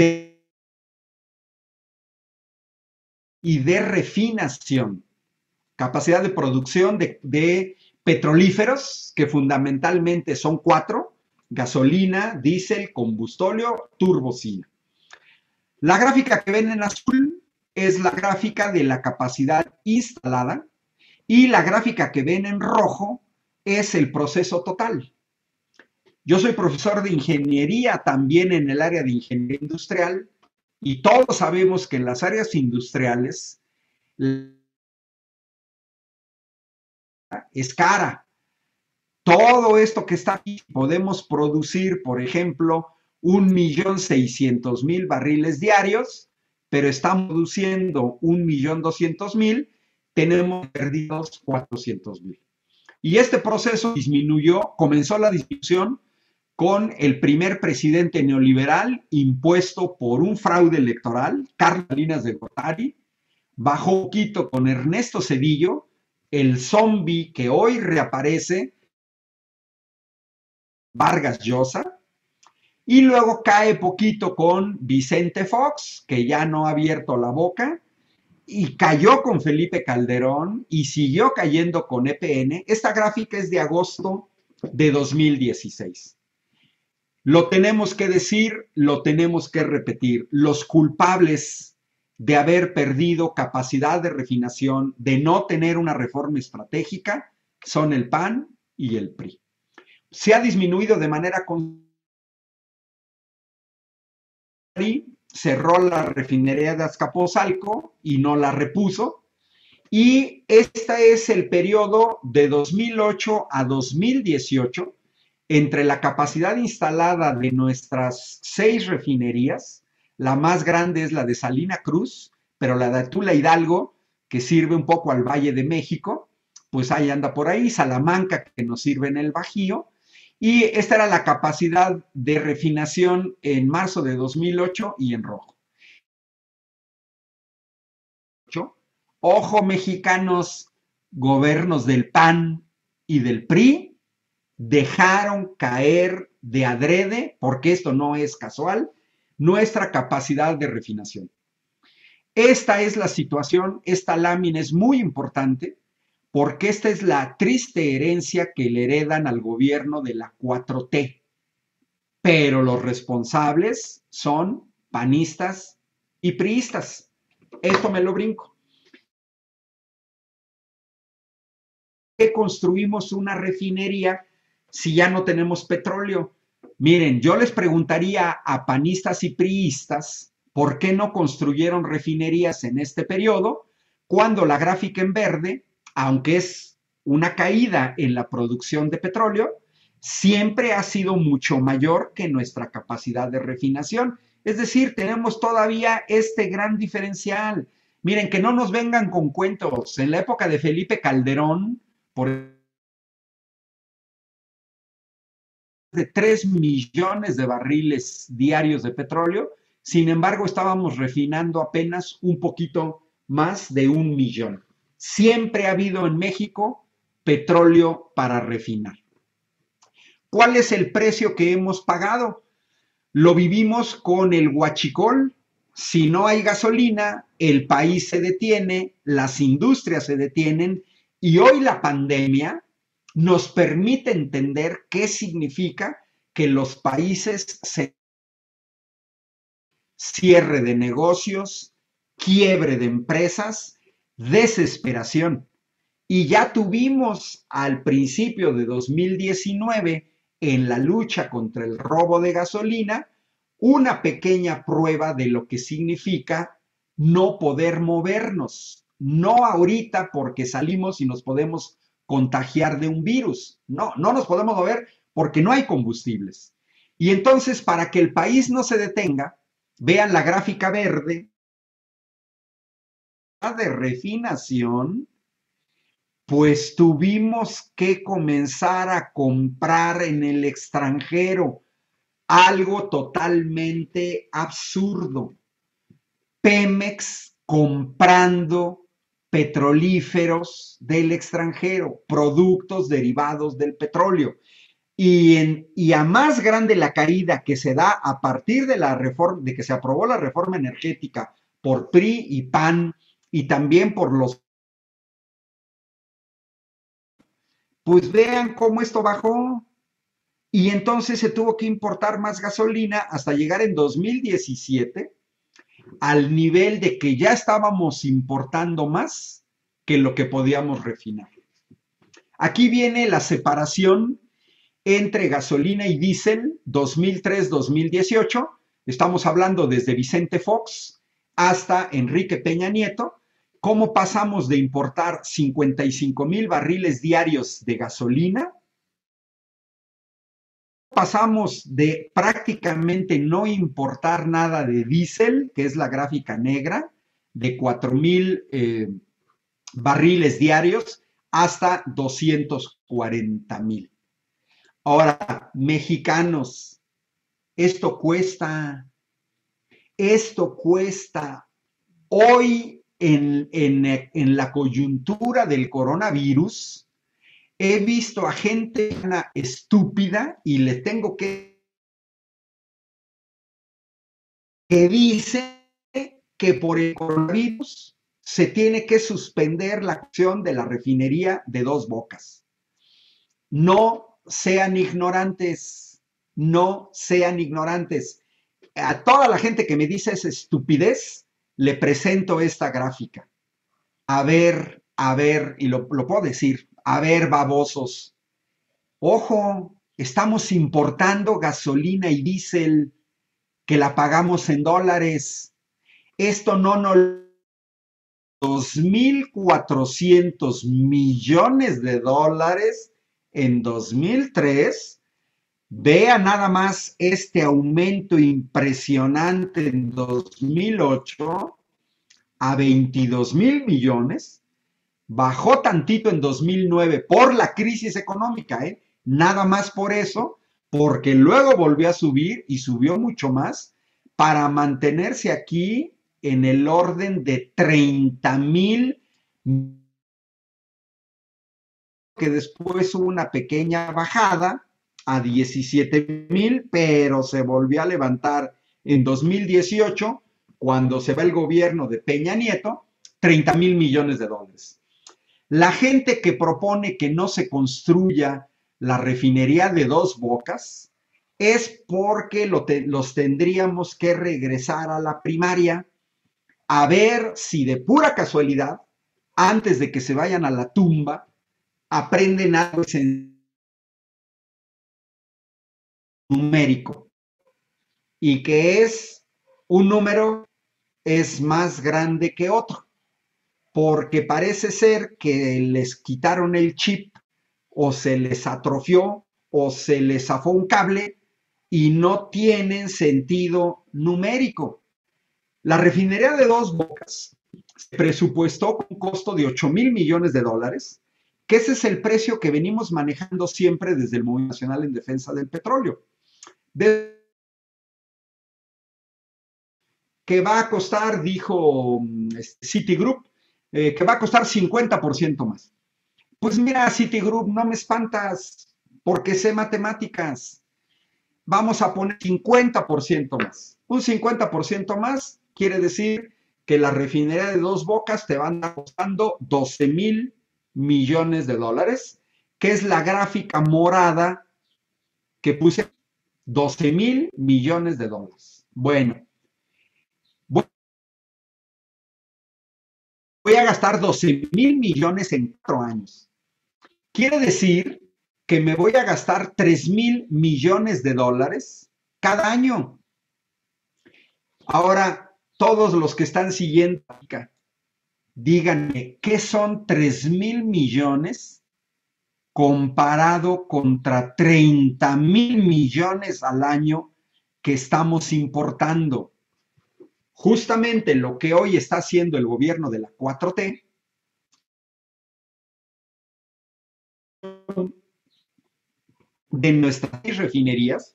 S2: y de refinación, capacidad de producción de petrolíferos, que fundamentalmente son 4, gasolina, diésel, combustóleo, turbocina. La gráfica que ven en azul es la gráfica de la capacidad instalada y la gráfica que ven en rojo es el proceso total. Yo soy profesor de ingeniería también en el área de ingeniería industrial y todos sabemos que en las áreas industriales es cara. Todo esto que está aquí podemos producir, por ejemplo, 1,600,000 barriles diarios, pero estamos produciendo 1,200,000, tenemos perdidos 400,000. Y este proceso disminuyó, comenzó la disminución con el primer presidente neoliberal impuesto por un fraude electoral, Carlos Salinas de Gortari, bajó un poquito con Ernesto Zedillo, el zombie que hoy reaparece, Vargas Llosa, y luego cae poquito con Vicente Fox, que ya no ha abierto la boca, y cayó con Felipe Calderón y siguió cayendo con EPN. Esta gráfica es de agosto de 2016. Lo tenemos que decir, lo tenemos que repetir. Los culpables de haber perdido capacidad de refinación, de no tener una reforma estratégica, son el PAN y el PRI. Se ha disminuido de manera constante. Cerró la refinería de Azcapotzalco y no la repuso. Y este es el periodo de 2008 a 2018, entre la capacidad instalada de nuestras 6 refinerías. La más grande es la de Salina Cruz, pero la de Tula Hidalgo, que sirve un poco al Valle de México, pues ahí anda por ahí. Salamanca, que nos sirve en el Bajío. Y esta era la capacidad de refinación en marzo de 2008 y en rojo. Ojo, mexicanos, gobiernos del PAN y del PRI dejaron caer de adrede, porque esto no es casual, nuestra capacidad de refinación. Esta es la situación, esta lámina es muy importante, porque esta es la triste herencia que le heredan al gobierno de la 4T. Pero los responsables son panistas y priistas. Esto me lo brinco. ¿Qué construimos una refinería si ya no tenemos petróleo? Miren, yo les preguntaría a panistas y priistas por qué no construyeron refinerías en este periodo, cuando la gráfica en verde, aunque es una caída en la producción de petróleo, siempre ha sido mucho mayor que nuestra capacidad de refinación. Es decir, tenemos todavía este gran diferencial. Miren, que no nos vengan con cuentos. En la época de Felipe Calderón, por de 3 millones de barriles diarios de petróleo, sin embargo estábamos refinando apenas un poquito más de 1 millón. Siempre ha habido en México petróleo para refinar. ¿Cuál es el precio que hemos pagado? Lo vivimos con el huachicol. Si no hay gasolina, el país se detiene, las industrias se detienen y hoy la pandemia nos permite entender qué significa que los países se cierre de negocios, quiebre de empresas, desesperación. Y ya tuvimos al principio de 2019, en la lucha contra el robo de gasolina, una pequeña prueba de lo que significa no poder movernos. No ahorita porque salimos y nos podemos contagiar de un virus. No, no nos podemos mover porque no hay combustibles. Y entonces, para que el país no se detenga, vean la gráfica verde de refinación, pues tuvimos que comenzar a comprar en el extranjero, algo totalmente absurdo. Pemex comprando petrolíferos del extranjero, productos derivados del petróleo. Y a más grande la caída que se da a partir de la reforma, de que se aprobó la reforma energética por PRI y PAN y también por los... Pues vean cómo esto bajó. Y entonces se tuvo que importar más gasolina hasta llegar en 2017 al nivel de que ya estábamos importando más que lo que podíamos refinar. Aquí viene la separación entre gasolina y diésel 2003-2018. Estamos hablando desde Vicente Fox hasta Enrique Peña Nieto. ¿Cómo pasamos de importar 55,000 barriles diarios de gasolina? Pasamos de prácticamente no importar nada de diésel, que es la gráfica negra, de 4,000 barriles diarios hasta 240,000. Ahora, mexicanos, esto cuesta. Hoy, en la coyuntura del coronavirus, he visto a gente estúpida y le tengo que dice que por el coronavirus se tiene que suspender la acción de la refinería de Dos Bocas. No sean ignorantes, no sean ignorantes. A toda la gente que me dice esa estupidez, le presento esta gráfica. A ver, y lo puedo decir, a ver, babosos. Ojo, estamos importando gasolina y diésel que la pagamos en dólares. Esto no nos... 2.400 millones de dólares en 2003. Vea nada más este aumento impresionante en 2008 a 22.000 millones. Bajó tantito en 2009 por la crisis económica, nada más por eso, porque luego volvió a subir y subió mucho más para mantenerse aquí en el orden de 30.000, que después hubo una pequeña bajada a 17.000, pero se volvió a levantar en 2018, cuando se va el gobierno de Peña Nieto, 30.000 millones de dólares. La gente que propone que no se construya la refinería de Dos Bocas es porque los tendríamos que regresar a la primaria a ver si de pura casualidad, antes de que se vayan a la tumba, aprenden algo numérico, y que es un número es más grande que otro, porque parece ser que les quitaron el chip, o se les atrofió, o se les zafó un cable, y no tienen sentido numérico. La refinería de Dos Bocas se presupuestó con un costo de 8.000 millones de dólares, que ese es el precio que venimos manejando siempre desde el Movimiento Nacional en Defensa del Petróleo. Que va a costar, dijo Citigroup, que va a costar 50% más. Pues mira, Citigroup, no me espantas, porque sé matemáticas. Vamos a poner 50% más. Un 50% más quiere decir que la refinería de Dos Bocas te van a costando 12.000 millones de dólares, que es la gráfica morada que puse, 12.000 millones de dólares. Bueno, voy a gastar 12.000 millones en 4 años. Quiere decir que me voy a gastar 3.000 millones de dólares cada año. Ahora, todos los que están siguiendo, díganme, ¿qué son 3.000 millones comparado contra 30.000 millones al año que estamos importando? Justamente lo que hoy está haciendo el gobierno de la 4T de nuestras refinerías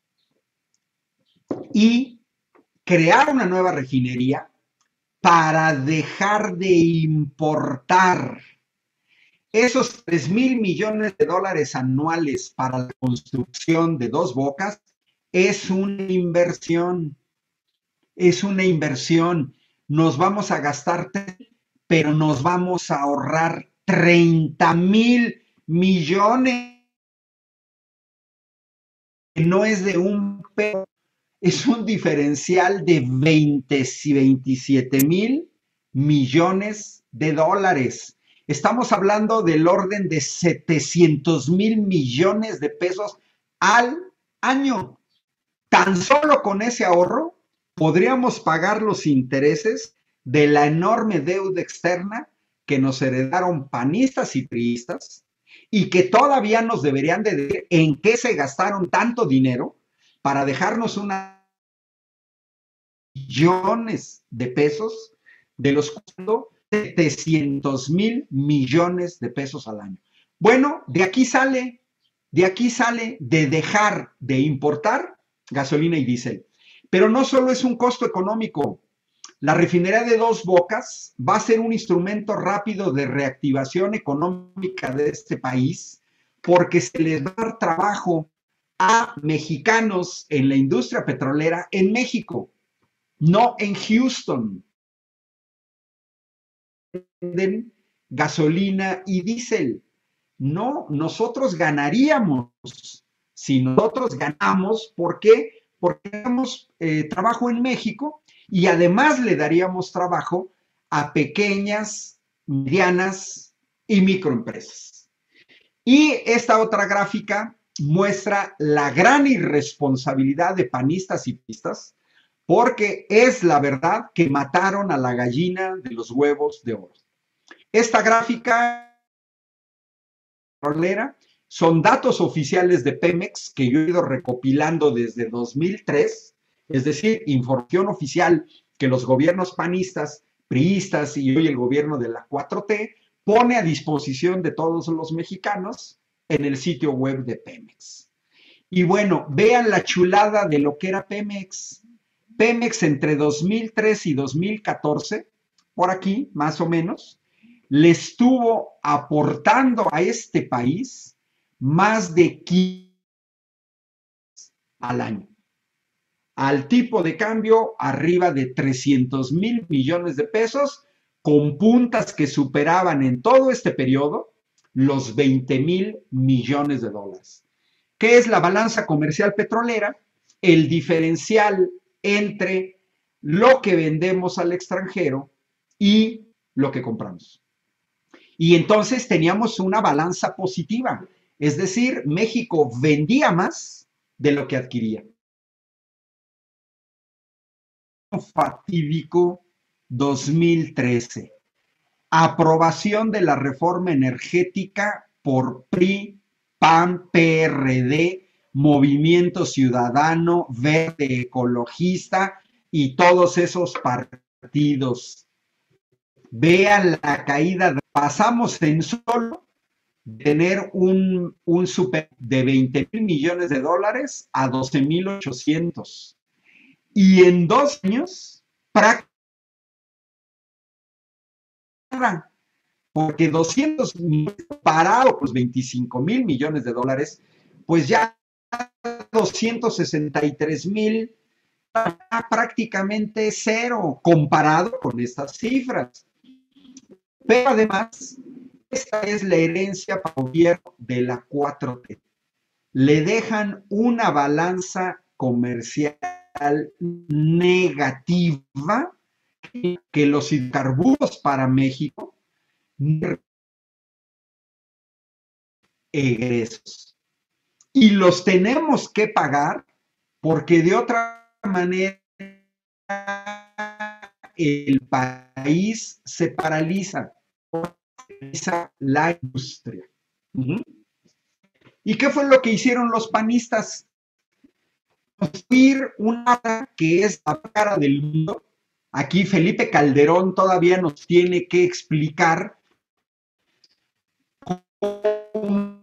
S2: y crear una nueva refinería para dejar de importar. Esos 3.000 millones de dólares anuales para la construcción de Dos Bocas es una inversión. Es una inversión. Nos vamos a gastar, pero nos vamos a ahorrar 30.000 millones. No es de un peso, es un diferencial de 27.000 millones de dólares. Estamos hablando del orden de 700.000 millones de pesos al año. Tan solo con ese ahorro podríamos pagar los intereses de la enorme deuda externa que nos heredaron panistas y priistas, y que todavía nos deberían de decir en qué se gastaron tanto dinero para dejarnos unos millones de pesos, de los 700.000 millones de pesos al año. Bueno, de aquí sale de dejar de importar gasolina y diésel. Pero no solo es un costo económico. La refinería de Dos Bocas va a ser un instrumento rápido de reactivación económica de este país, porque se les va a dar trabajo a mexicanos en la industria petrolera en México, no en Houston. Venden gasolina y diésel. No, nosotros ganaríamos si nosotros ganamos, ¿por qué? Porque damos trabajo en México y además le daríamos trabajo a pequeñas, medianas y microempresas. Y esta otra gráfica muestra la gran irresponsabilidad de panistas y pistas, porque es la verdad que mataron a la gallina de los huevos de oro. Esta gráfica son datos oficiales de Pemex que yo he ido recopilando desde 2003, es decir, información oficial que los gobiernos panistas, priistas y hoy el gobierno de la 4T pone a disposición de todos los mexicanos en el sitio web de Pemex. Y bueno, vean la chulada de lo que era Pemex. Pemex entre 2003 y 2014, por aquí más o menos, le estuvo aportando a este país más de 15 al año. Al tipo de cambio arriba de 300,000 millones de pesos, con puntas que superaban en todo este periodo los 20,000 millones de dólares. ¿Qué es la balanza comercial petrolera? El diferencial entre lo que vendemos al extranjero y lo que compramos. Y entonces teníamos una balanza positiva, es decir, México vendía más de lo que adquiría. Fatídico 2013. Aprobación de la reforma energética por PRI, PAN, PRD, Movimiento Ciudadano, Verde Ecologista y todos esos partidos. Vean la caída. Pasamos en solo tener un super de 20,000 millones de dólares a 12,800. Y en 2 años, prácticamente, porque 200 parado, pues 25,000 millones de dólares, pues ya 263,000, prácticamente cero comparado con estas cifras. Pero además, esta es la herencia para el gobierno de la 4T. Le dejan una balanza comercial negativa que los hidrocarburos para México egresos. Y los tenemos que pagar porque de otra manera el país se paraliza la industria. ¿Y qué fue lo que hicieron los panistas? Construir una que es la cara del mundo. Aquí Felipe Calderón todavía nos tiene que explicar cómo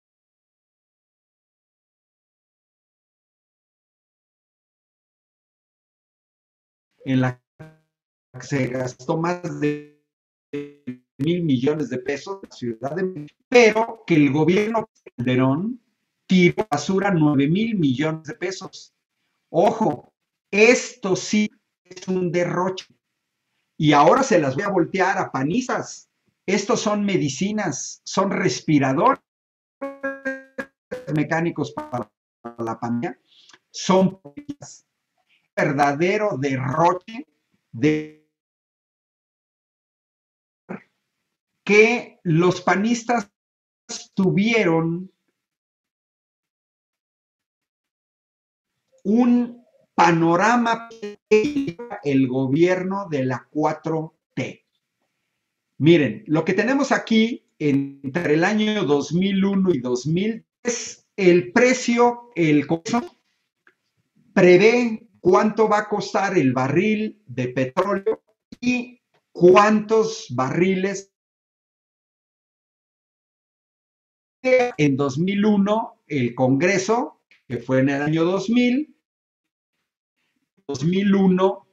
S2: en la que se gastó más de 1,000 millones de pesos en la Ciudad de México, pero que el gobierno Calderón tiró basura 9,000 millones de pesos. Ojo, esto sí es un derroche. Y ahora se las voy a voltear a panistas. Estos son medicinas, son respiradores mecánicos para la pandemia, son verdadero derroche de que los panistas tuvieron un panorama el gobierno de la 4T. Miren, lo que tenemos aquí entre el año 2001 y 2000 es el precio, el Congreso prevé cuánto va a costar el barril de petróleo y cuántos barriles. En 2001, el Congreso, que fue en el año 2001,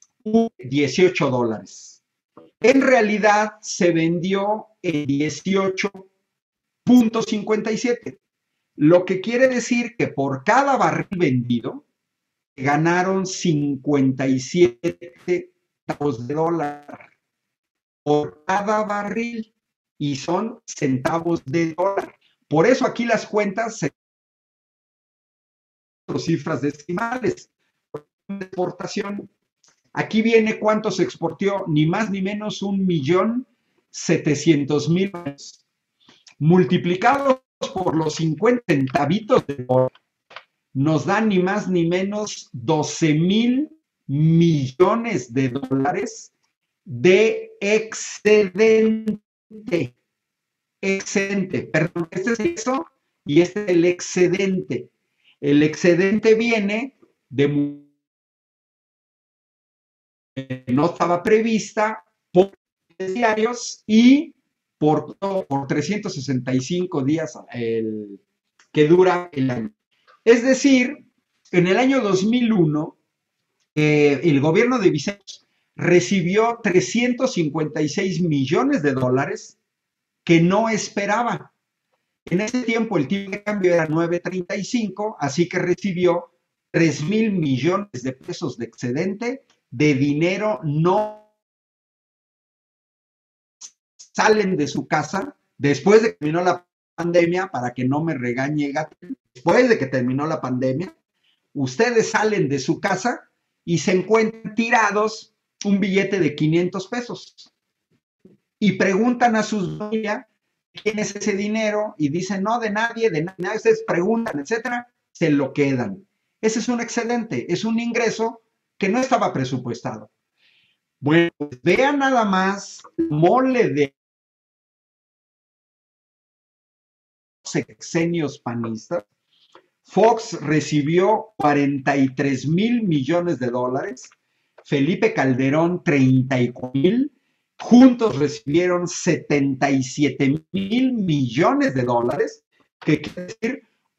S2: $18. En realidad se vendió en 18.57, lo que quiere decir que por cada barril vendido ganaron 57 centavos de dólar por cada barril y son centavos de dólar. Por eso aquí las cuentas se cifras decimales. Exportación. Aquí viene cuánto se exportó, ni más ni menos 1.700.000. Multiplicados por los 50 centavitos de dólar, nos dan ni más ni menos 12.000 millones de dólares de excedente. Perdón, este es eso y este es el excedente. El excedente viene de no estaba prevista por diarios y por 365 días que dura el año. Es decir, en el año 2001, el gobierno de Vicente recibió 356 millones de dólares que no esperaba. En ese tiempo el tipo de cambio era 9.35, así que recibió 3.000 millones de pesos de excedente de dinero no salen de su casa después de que terminó la pandemia, para que no me regañe Gatel. Después de que terminó la pandemia, ustedes salen de su casa y se encuentran tirados un billete de 500 pesos y preguntan a sus familias quién es ese dinero y dicen, no, de nadie, ustedes preguntan, etcétera, se lo quedan. Ese es un excedente, es un ingreso que no estaba presupuestado. Bueno, pues vean nada más mole de sexenios panistas. Fox recibió 43.000 millones de dólares, Felipe Calderón 34.000, juntos recibieron 77.000 millones de dólares, que quiere decir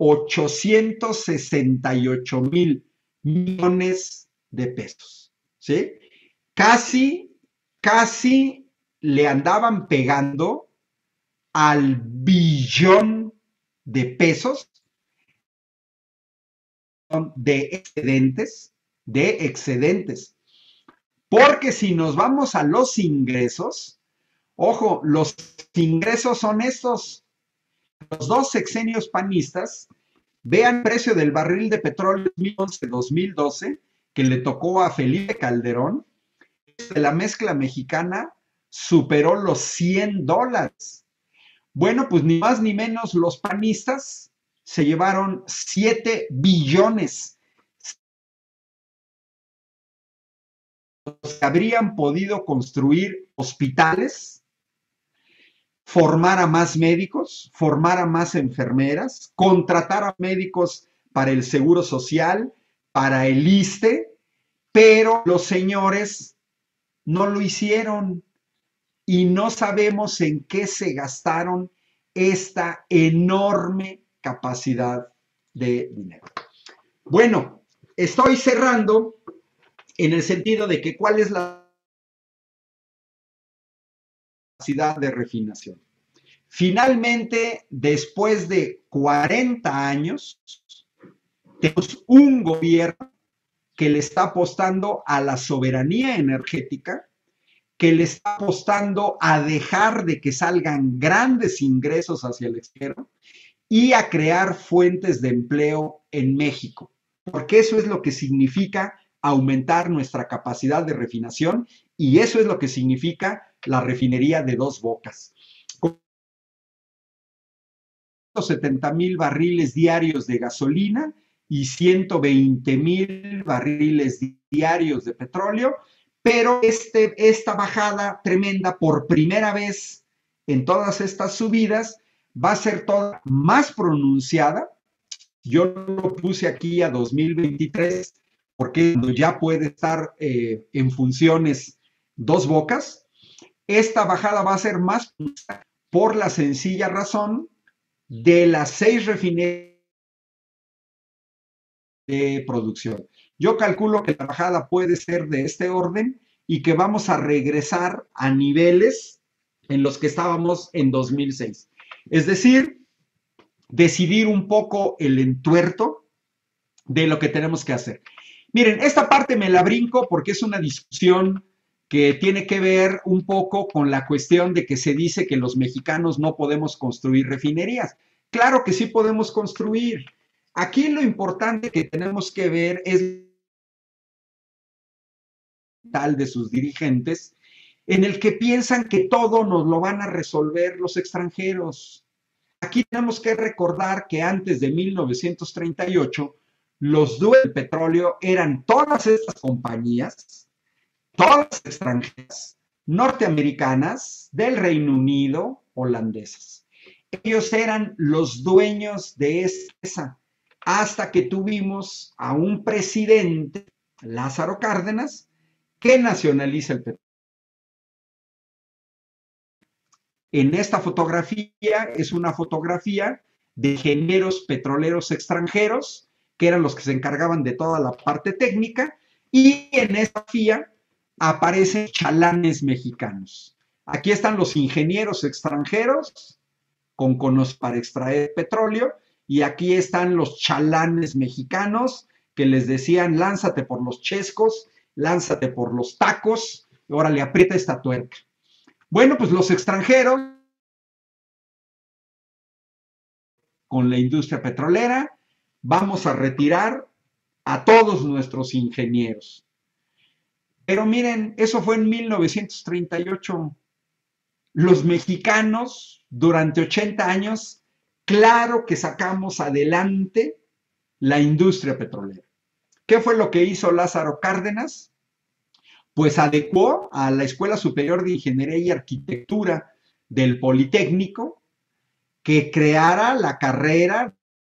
S2: 868.000 millones de pesos, ¿sí? Casi le andaban pegando al billón de pesos de excedentes, porque si nos vamos a los ingresos, ojo, los ingresos son estos. Los dos sexenios panistas, vean el precio del barril de petróleo 2011-2012 que le tocó a Felipe Calderón, de la mezcla mexicana superó los $100. Bueno, pues ni más ni menos los panistas se llevaron 7 billones. Habrían podido construir hospitales, formar a más médicos, formar a más enfermeras, contratar a médicos para el Seguro Social, para el ISSSTE, pero los señores no lo hicieron y no sabemos en qué se gastaron esta enorme capacidad de dinero. Bueno, estoy cerrando en el sentido de que ¿cuál es la capacidad de refinación? Finalmente, después de 40 años, tenemos un gobierno que le está apostando a la soberanía energética, que le está apostando a dejar de que salgan grandes ingresos hacia el exterior y a crear fuentes de empleo en México, porque eso es lo que significa aumentar nuestra capacidad de refinación y eso es lo que significa la refinería de Dos Bocas. 170,000 barriles diarios de gasolina y 120,000 barriles diarios de petróleo, pero esta bajada tremenda por primera vez en todas estas subidas va a ser toda más pronunciada. Yo lo puse aquí a 2023 porque ya puede estar en funciones Dos Bocas. Esta bajada va a ser más pronunciada por la sencilla razón de las 6 refinerías de producción. Yo calculo que la bajada puede ser de este orden y que vamos a regresar a niveles en los que estábamos en 2006. Es decir, decidir un poco el entuerto de lo que tenemos que hacer. Miren, esta parte me la brinco porque es una discusión que tiene que ver un poco con la cuestión de que se dice que los mexicanos no podemos construir refinerías. Claro que sí podemos construir. Aquí lo importante que tenemos que ver es tal de sus dirigentes, en el que piensan que todo nos lo van a resolver los extranjeros. Aquí tenemos que recordar que antes de 1938, los dueños del petróleo eran todas estas compañías, todas extranjeras, norteamericanas, del Reino Unido, holandesas. Ellos eran los dueños de esa, hasta que tuvimos a un presidente, Lázaro Cárdenas, que nacionaliza el petróleo. En esta fotografía es una fotografía de ingenieros petroleros extranjeros, que eran los que se encargaban de toda la parte técnica, y en esta fotografía aparecen chalanes mexicanos. Aquí están los ingenieros extranjeros con conocimientos para extraer petróleo, y aquí están los chalanes mexicanos que les decían: lánzate por los chescos, lánzate por los tacos, órale, aprieta esta tuerca. Bueno, pues los extranjeros con la industria petrolera, vamos a retirar a todos nuestros ingenieros. Pero miren, eso fue en 1938. Los mexicanos, durante 80 años, claro que sacamos adelante la industria petrolera. ¿Qué fue lo que hizo Lázaro Cárdenas? Pues adecuó a la Escuela Superior de Ingeniería y Arquitectura del Politécnico, que creara la carrera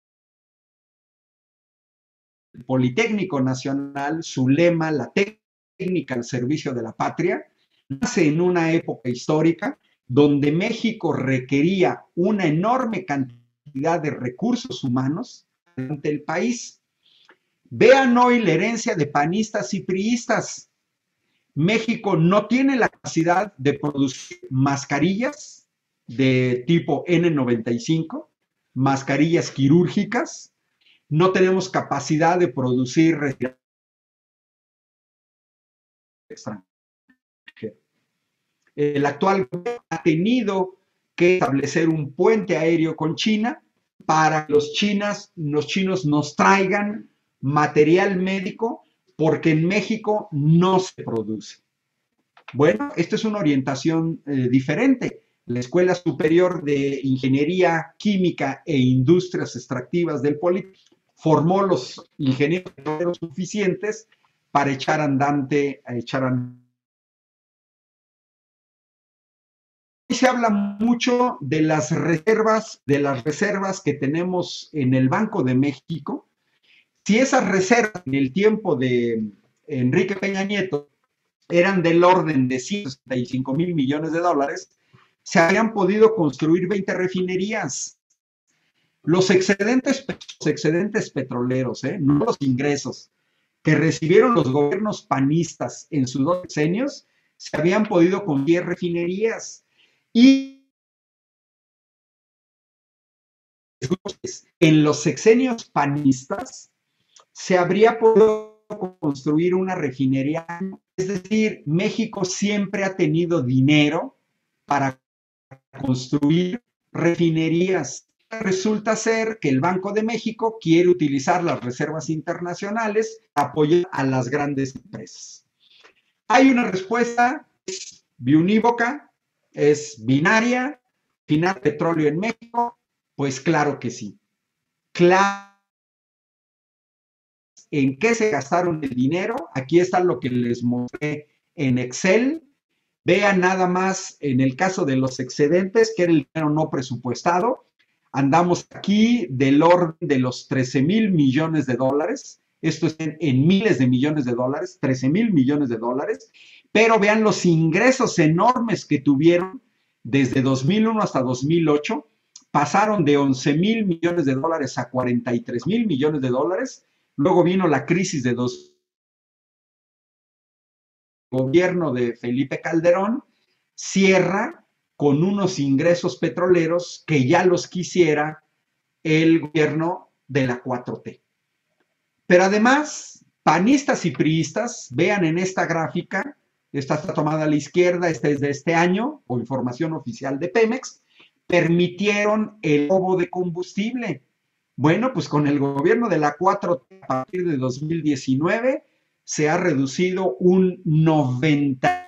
S2: del Politécnico Nacional, su lema, la técnica al servicio de la patria, nace en una época histórica donde México requería una enorme cantidad de recursos humanos ante el país. Vean hoy la herencia de panistas y priistas. México no tiene la capacidad de producir mascarillas de tipo N95, mascarillas quirúrgicas, no tenemos capacidad de producir extranjero. El actual gobierno ha tenido que establecer un puente aéreo con China para que los chinos nos traigan material médico, porque en México no se produce. Bueno, esta es una orientación diferente. La Escuela Superior de Ingeniería Química e Industrias Extractivas del Politécnico formó los ingenieros suficientes para echar andante. Hoy se habla mucho de las reservas que tenemos en el Banco de México. Si esas reservas en el tiempo de Enrique Peña Nieto eran del orden de 165,000 millones de dólares, se habían podido construir 20 refinerías. Los excedentes petroleros, no los ingresos, que recibieron los gobiernos panistas en sus 2 sexenios, se habían podido con 10 refinerías. Y en los sexenios panistas se habría podido construir una refinería. Es decir, México siempre ha tenido dinero para construir refinerías. Resulta ser que el Banco de México quiere utilizar las reservas internacionales para apoyar a las grandes empresas. Hay una respuesta, es biunívoca, es binaria. ¿Final petróleo en México? Pues claro que sí. Claro. ¿En qué se gastaron el dinero? Aquí está lo que les mostré en Excel. Vean nada más en el caso de los excedentes, que era el dinero no presupuestado. Andamos aquí del orden de los 13,000 millones de dólares. Esto es en miles de millones de dólares, 13,000 millones de dólares. Pero vean los ingresos enormes que tuvieron desde 2001 hasta 2008. Pasaron de 11,000 millones de dólares a 43,000 millones de dólares. Luego vino la crisis de gobierno de Felipe Calderón, cierra con unos ingresos petroleros que ya los quisiera el gobierno de la 4T. Pero además, panistas y priistas, vean en esta gráfica, esta está tomada a la izquierda, esta es de este año, o información oficial de Pemex, permitieron el robo de combustible. Bueno, pues con el gobierno de la 4T a partir de 2019 se ha reducido un 90%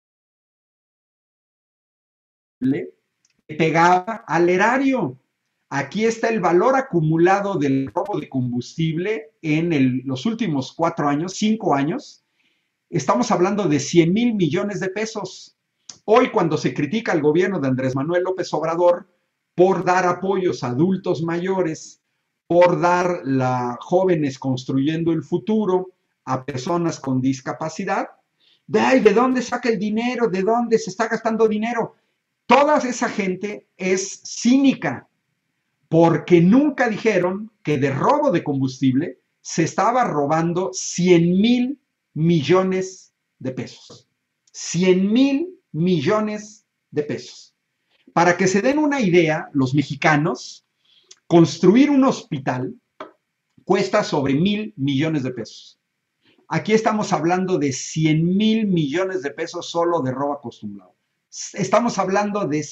S2: que pegaba al erario. Aquí está el valor acumulado del robo de combustible en los últimos 4 años, 5 años. Estamos hablando de 100,000 millones de pesos. Hoy, cuando se critica al gobierno de Andrés Manuel López Obrador por dar apoyos a adultos mayores, por dar a jóvenes construyendo el futuro, a personas con discapacidad, ¿de dónde saca el dinero? ¿De dónde se está gastando dinero? Toda esa gente es cínica, porque nunca dijeron que de robo de combustible se estaba robando 100,000 millones de pesos. 100,000 millones de pesos. Para que se den una idea, los mexicanos, construir un hospital cuesta sobre 1,000 millones de pesos. Aquí estamos hablando de 100,000 millones de pesos solo de robo acostumbrado. Estamos hablando de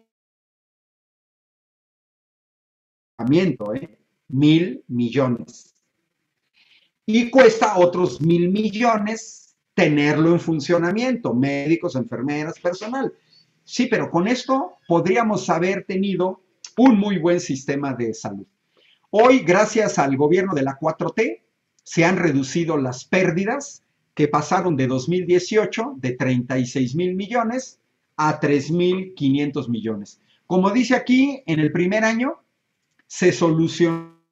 S2: 1,000 millones. Y cuesta otros 1,000 millones tenerlo en funcionamiento, médicos, enfermeras, personal. Sí, pero con esto podríamos haber tenido un muy buen sistema de salud. Hoy, gracias al gobierno de la 4T, se han reducido las pérdidas que pasaron de 2018 de 36,000 millones a 3,500 millones. Como dice aquí, en el primer año se solucionó.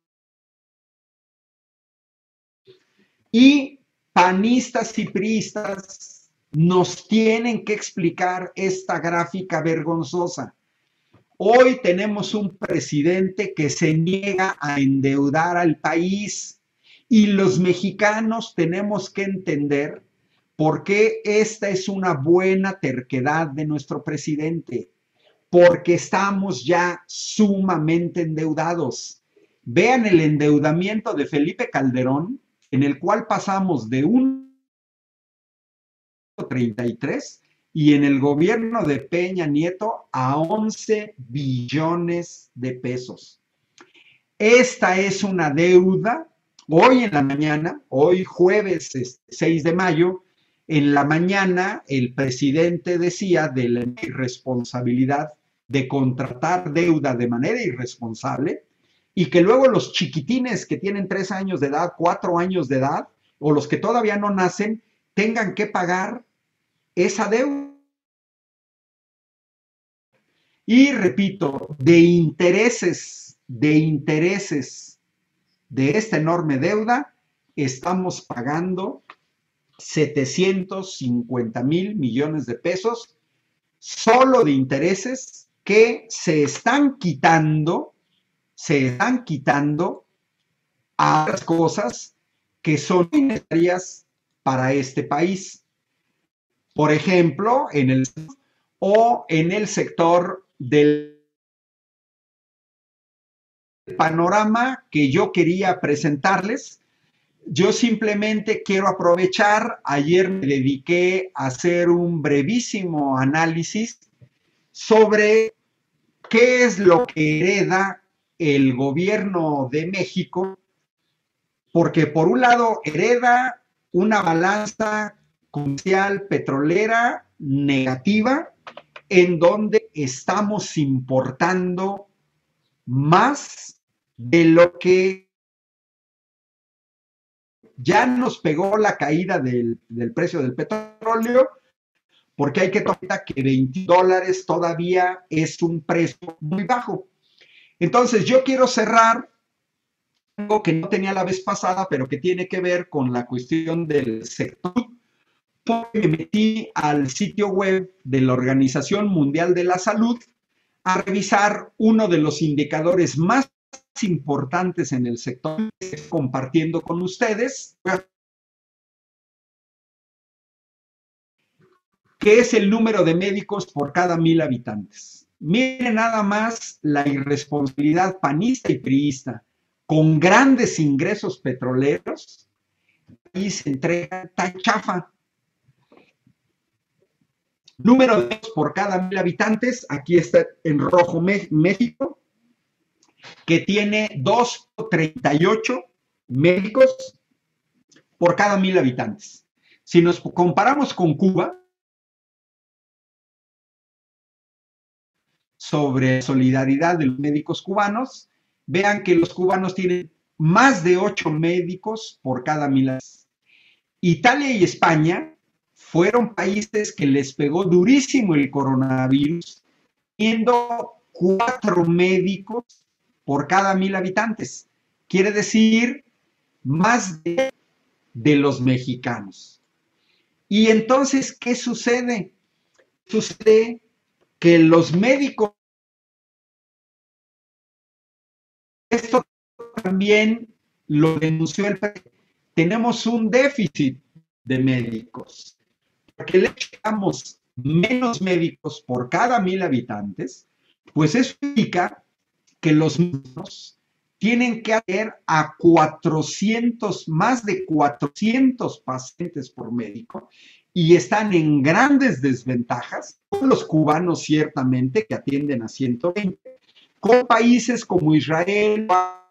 S2: Y panistas y priistas nos tienen que explicar esta gráfica vergonzosa. Hoy tenemos un presidente que se niega a endeudar al país y los mexicanos tenemos que entender por qué esta es una buena terquedad de nuestro presidente, porque estamos ya sumamente endeudados. Vean el endeudamiento de Felipe Calderón, en el cual pasamos de 1,33 y en el gobierno de Peña Nieto a 11 billones de pesos. Esta es una deuda. Hoy en la mañana, hoy jueves 6 de mayo, en la mañana el presidente decía de la irresponsabilidad de contratar deuda de manera irresponsable y que luego los chiquitines que tienen 3 años de edad, 4 años de edad, o los que todavía no nacen, tengan que pagar esa deuda. Y repito, de intereses de esta enorme deuda, estamos pagando 750,000 millones de pesos solo de intereses que se están quitando a otras cosas que son necesarias para este país. Por ejemplo, en el sector del panorama que yo quería presentarles. Yo simplemente quiero aprovechar, ayer me dediqué a hacer un brevísimo análisis sobre qué es lo que hereda el gobierno de México, porque por un lado hereda una balanza comercial petrolera negativa, en donde estamos importando más de lo que ya nos pegó la caída del precio del petróleo, porque hay que tomar en cuenta que $20 todavía es un precio muy bajo. Entonces, yo quiero cerrar algo que no tenía la vez pasada, pero que tiene que ver con la cuestión del sector. Porque me metí al sitio web de la Organización Mundial de la Salud a revisar uno de los indicadores más importantes en el sector, compartiendo con ustedes, que es el número de médicos por cada 1,000 habitantes. Miren nada más la irresponsabilidad panista y priista, con grandes ingresos petroleros, y se entrega tan chafa. Número de médicos por cada 1,000 habitantes, aquí está en rojo México, que tiene 2.38 médicos por cada 1,000 habitantes. Si nos comparamos con Cuba, sobre solidaridad de los médicos cubanos, vean que los cubanos tienen más de 8 médicos por cada 1,000 habitantes. Italia y España fueron países que les pegó durísimo el coronavirus, teniendo 4 médicos por cada 1,000 habitantes. Quiere decir, más de los mexicanos. Y entonces, ¿qué sucede? Sucede que los médicos, esto también lo denunció el presidente, tenemos un déficit de médicos, porque le echamos menos médicos por cada 1,000 habitantes, pues eso indica que los médicos tienen que atender a 400, más de 400 pacientes por médico, y están en grandes desventajas, los cubanos ciertamente, que atienden a 120, con países como Israel,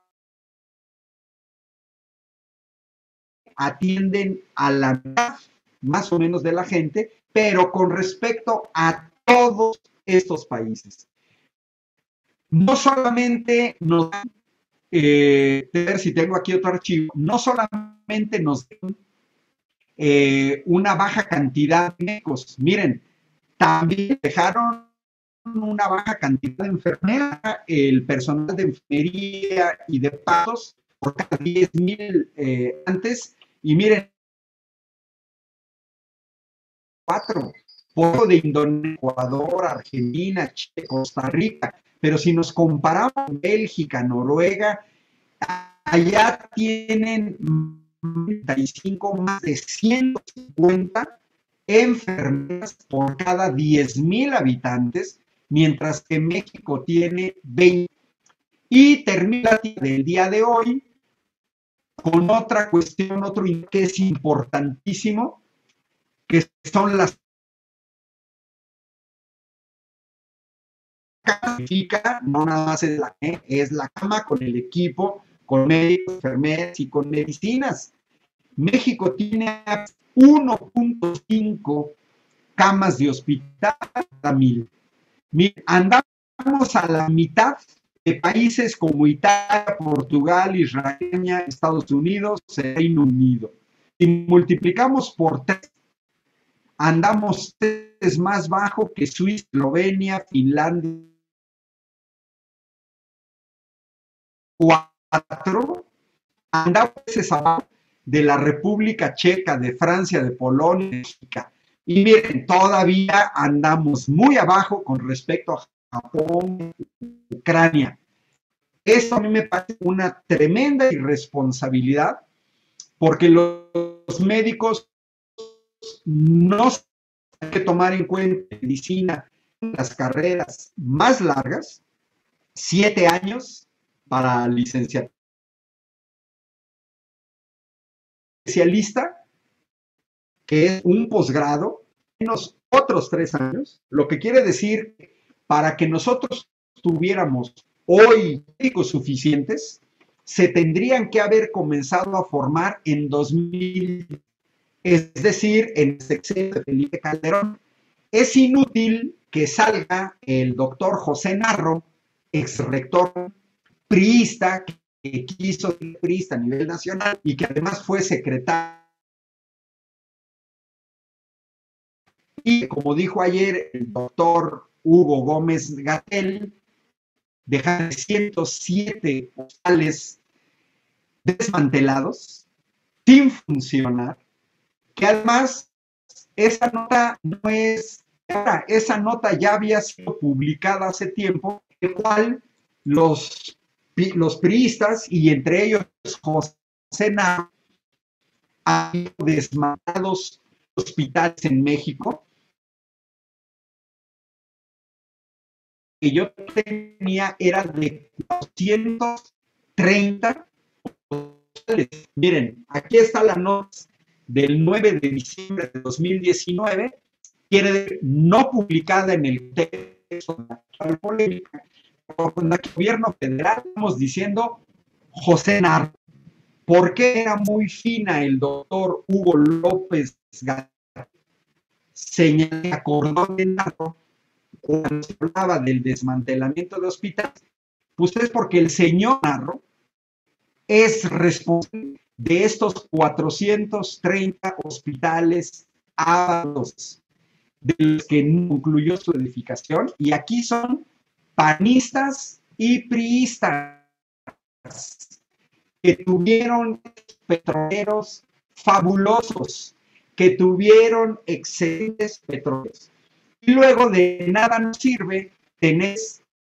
S2: atienden a la mitad, más o menos, de la gente, pero con respecto a todos estos países. No solamente nos dan, a ver si tengo aquí otro archivo, no solamente nos dan una baja cantidad de médicos, miren, también dejaron una baja cantidad de enfermeras, el personal de enfermería y de partos por cada 10,000 antes, y miren, 4, por de Indonesia, Ecuador, Argentina, Chile, Costa Rica, pero si nos comparamos con Bélgica, Noruega, allá tienen 35, más de 150 enfermeras por cada 10,000 habitantes, mientras que México tiene 20. Y termina el día de hoy con otra cuestión, otro que es importantísimo, que son las camas, no nada más es la cama con el equipo, con médicos, enfermeras y con medicinas. México tiene 1.5 camas de hospital a 1,000. Andamos a la mitad de países como Italia, Portugal, Israel, Estados Unidos, Reino Unido. Si multiplicamos por 3, andamos 3 más bajo que Suiza, Eslovenia, Finlandia. 4, andamos abajo de la República Checa, de Francia, de Polonia, de México. Y miren, todavía andamos muy abajo con respecto a Japón, Ucrania. Esto a mí me parece una tremenda irresponsabilidad, porque los médicos no hay que tomar en cuenta medicina, las carreras más largas, 7 años para licenciatura. Especialista, que es un posgrado, menos otros 3 años, lo que quiere decir, para que nosotros tuviéramos hoy médicos suficientes, se tendrían que haber comenzado a formar en 2000, es decir, en el sexenio de Felipe Calderón. Es inútil que salga el doctor José Narro, ex rector priista, que quiso ser priista a nivel nacional y que además fue secretario. Y como dijo ayer el doctor Hugo Gómez-Gatell, dejar 107 hospitales desmantelados, sin funcionar, que además esa nota no es, esa nota ya había sido publicada hace tiempo, en el cual los priistas, y entre ellos José Narro, han desmantelado hospitales en México, que yo tenía era de 230 hospitales. Miren, aquí está la nota del 9 de diciembre de 2019, quiere decir no publicada en el texto de la actual polémica, con el gobierno federal estamos diciendo José Narro. ¿Por qué era muy fina el doctor Hugo López Gatell? Señala cordón de Narro cuando se hablaba del desmantelamiento de hospitales, pues es porque el señor Narro es responsable de estos 430 hospitales ábalos de los que no concluyó su edificación, y aquí son panistas y priistas que tuvieron petroleros fabulosos, que tuvieron excelentes petróleos. Y luego de nada nos sirve tener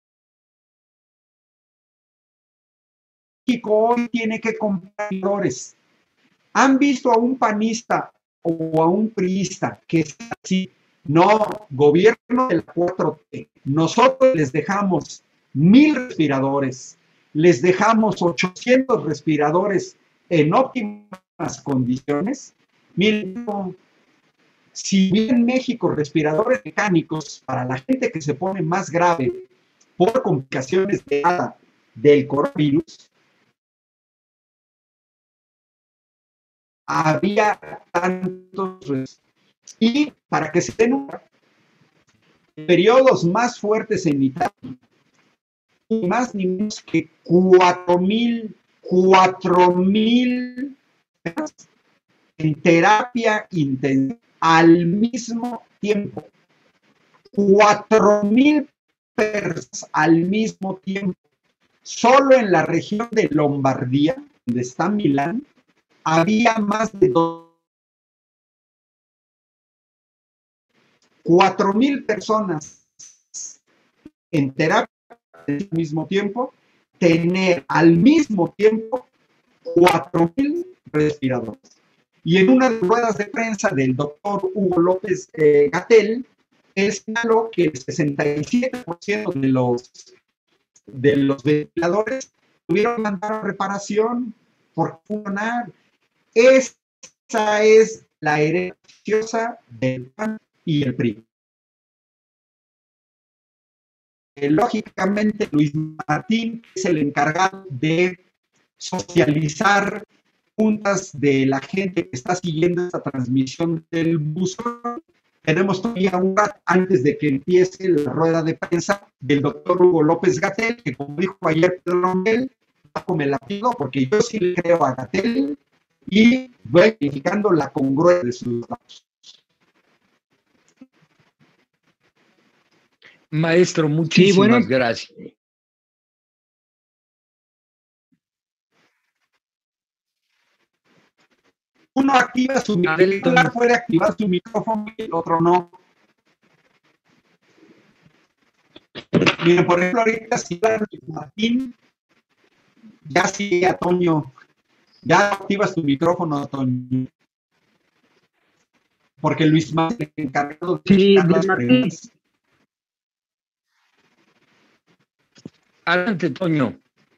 S2: México hoy tiene que comprar flores. ¿Han visto a un panista o a un priista que es así? No, gobierno de la 4T. Nosotros les dejamos 1000 respiradores, les dejamos 800 respiradores en óptimas condiciones. Miren, si bien México respiradores mecánicos para la gente que se pone más grave por complicaciones del coronavirus, había tantos, y para que se den periodos más fuertes en Italia, y más ni menos que 4,000 en terapia intensiva al mismo tiempo. 4,000 personas al mismo tiempo. Solo en la región de Lombardía, donde está Milán, había más de 4,000 personas en terapia al mismo tiempo, tener al mismo tiempo 4,000 respiradores. Y en una de las ruedas de prensa del doctor Hugo López Gatell, él señaló que el 67% de los ventiladores tuvieron que mandar a reparación por funcionar. Esa es la herencia del PAN y el PRI. Lógicamente, Luis Martín es el encargado de socializar juntas de la gente que está siguiendo esta transmisión del buzón. Tenemos todavía un rato antes de que empiece la rueda de prensa del doctor Hugo López Gatell, que como dijo ayer Pedro Rongel, me la pido porque yo sí le creo a Gatell y voy verificando la congruencia de sus datos.
S3: Maestro, muchísimas gracias.
S2: Uno activa su micrófono, puede activar su micrófono y el otro no. Miren, por ejemplo, ahorita si Martín, ya sigue a Toño, ya activas tu micrófono, Toño. Porque Luis Martín es encargado de las preguntas.
S3: Adelante, Toño.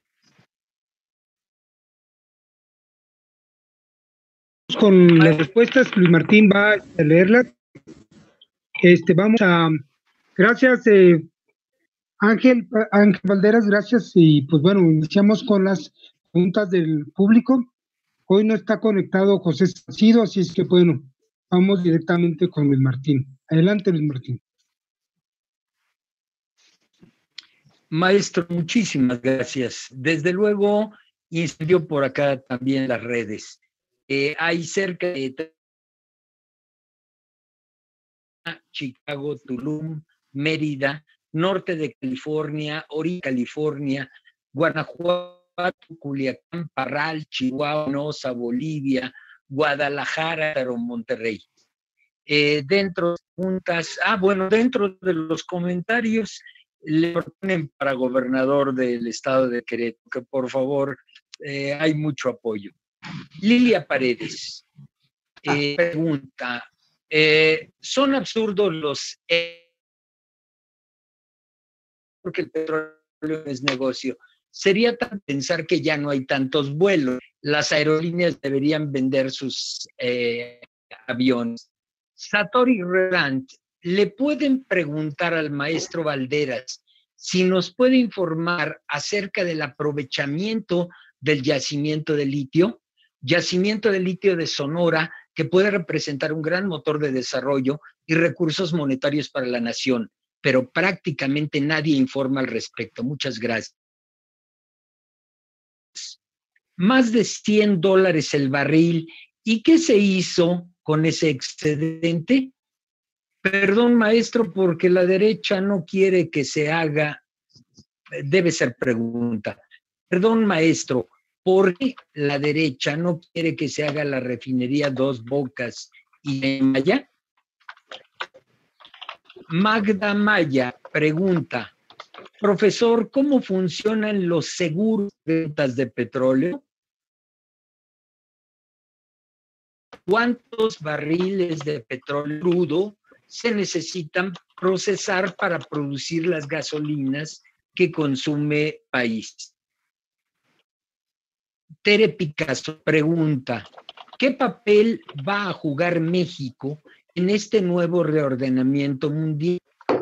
S1: Con las respuestas, Luis Martín va a leerlas. Vamos a, gracias, Ángel Valderas, gracias. Y pues bueno, iniciamos con las preguntas del público. Hoy no está conectado José Sancido, así es que bueno, vamos directamente con Luis Martín. Adelante, Luis Martín.
S3: Maestro, muchísimas gracias. Desde luego, incidió por acá también las redes. Hay cerca de Chicago, Tulum, Mérida, norte de California, Oriente, California, Guanajuato, Culiacán, Parral, Chihuahua, Nosa, Bolivia, Guadalajara, Monterrey. Dentro de los comentarios le proponen para gobernador del estado de Querétaro, que por favor hay mucho apoyo. Lilia Paredes pregunta, ¿son absurdos los porque el petróleo es negocio? Sería tan pensar que ya no hay tantos vuelos. Las aerolíneas deberían vender sus aviones. Satori Reland, ¿le pueden preguntar al maestro Valderas si nos puede informar acerca del aprovechamiento del yacimiento de litio de Sonora, que puede representar un gran motor de desarrollo y recursos monetarios para la nación, pero prácticamente nadie informa al respecto. Muchas gracias. Más de $100 el barril. ¿Y qué se hizo con ese excedente? Perdón, maestro, porque la derecha no quiere que se haga, debe ser pregunta. Perdón, maestro, ¿por qué la derecha no quiere que se haga la refinería Dos Bocas y Maya? Magda Maya pregunta, profesor, ¿cómo funcionan los seguros de ventas de petróleo? ¿Cuántos barriles de petróleo crudo se necesitan procesar para producir las gasolinas que consume el país? Tere Picasso pregunta, ¿qué papel va a jugar México en este nuevo reordenamiento mundial?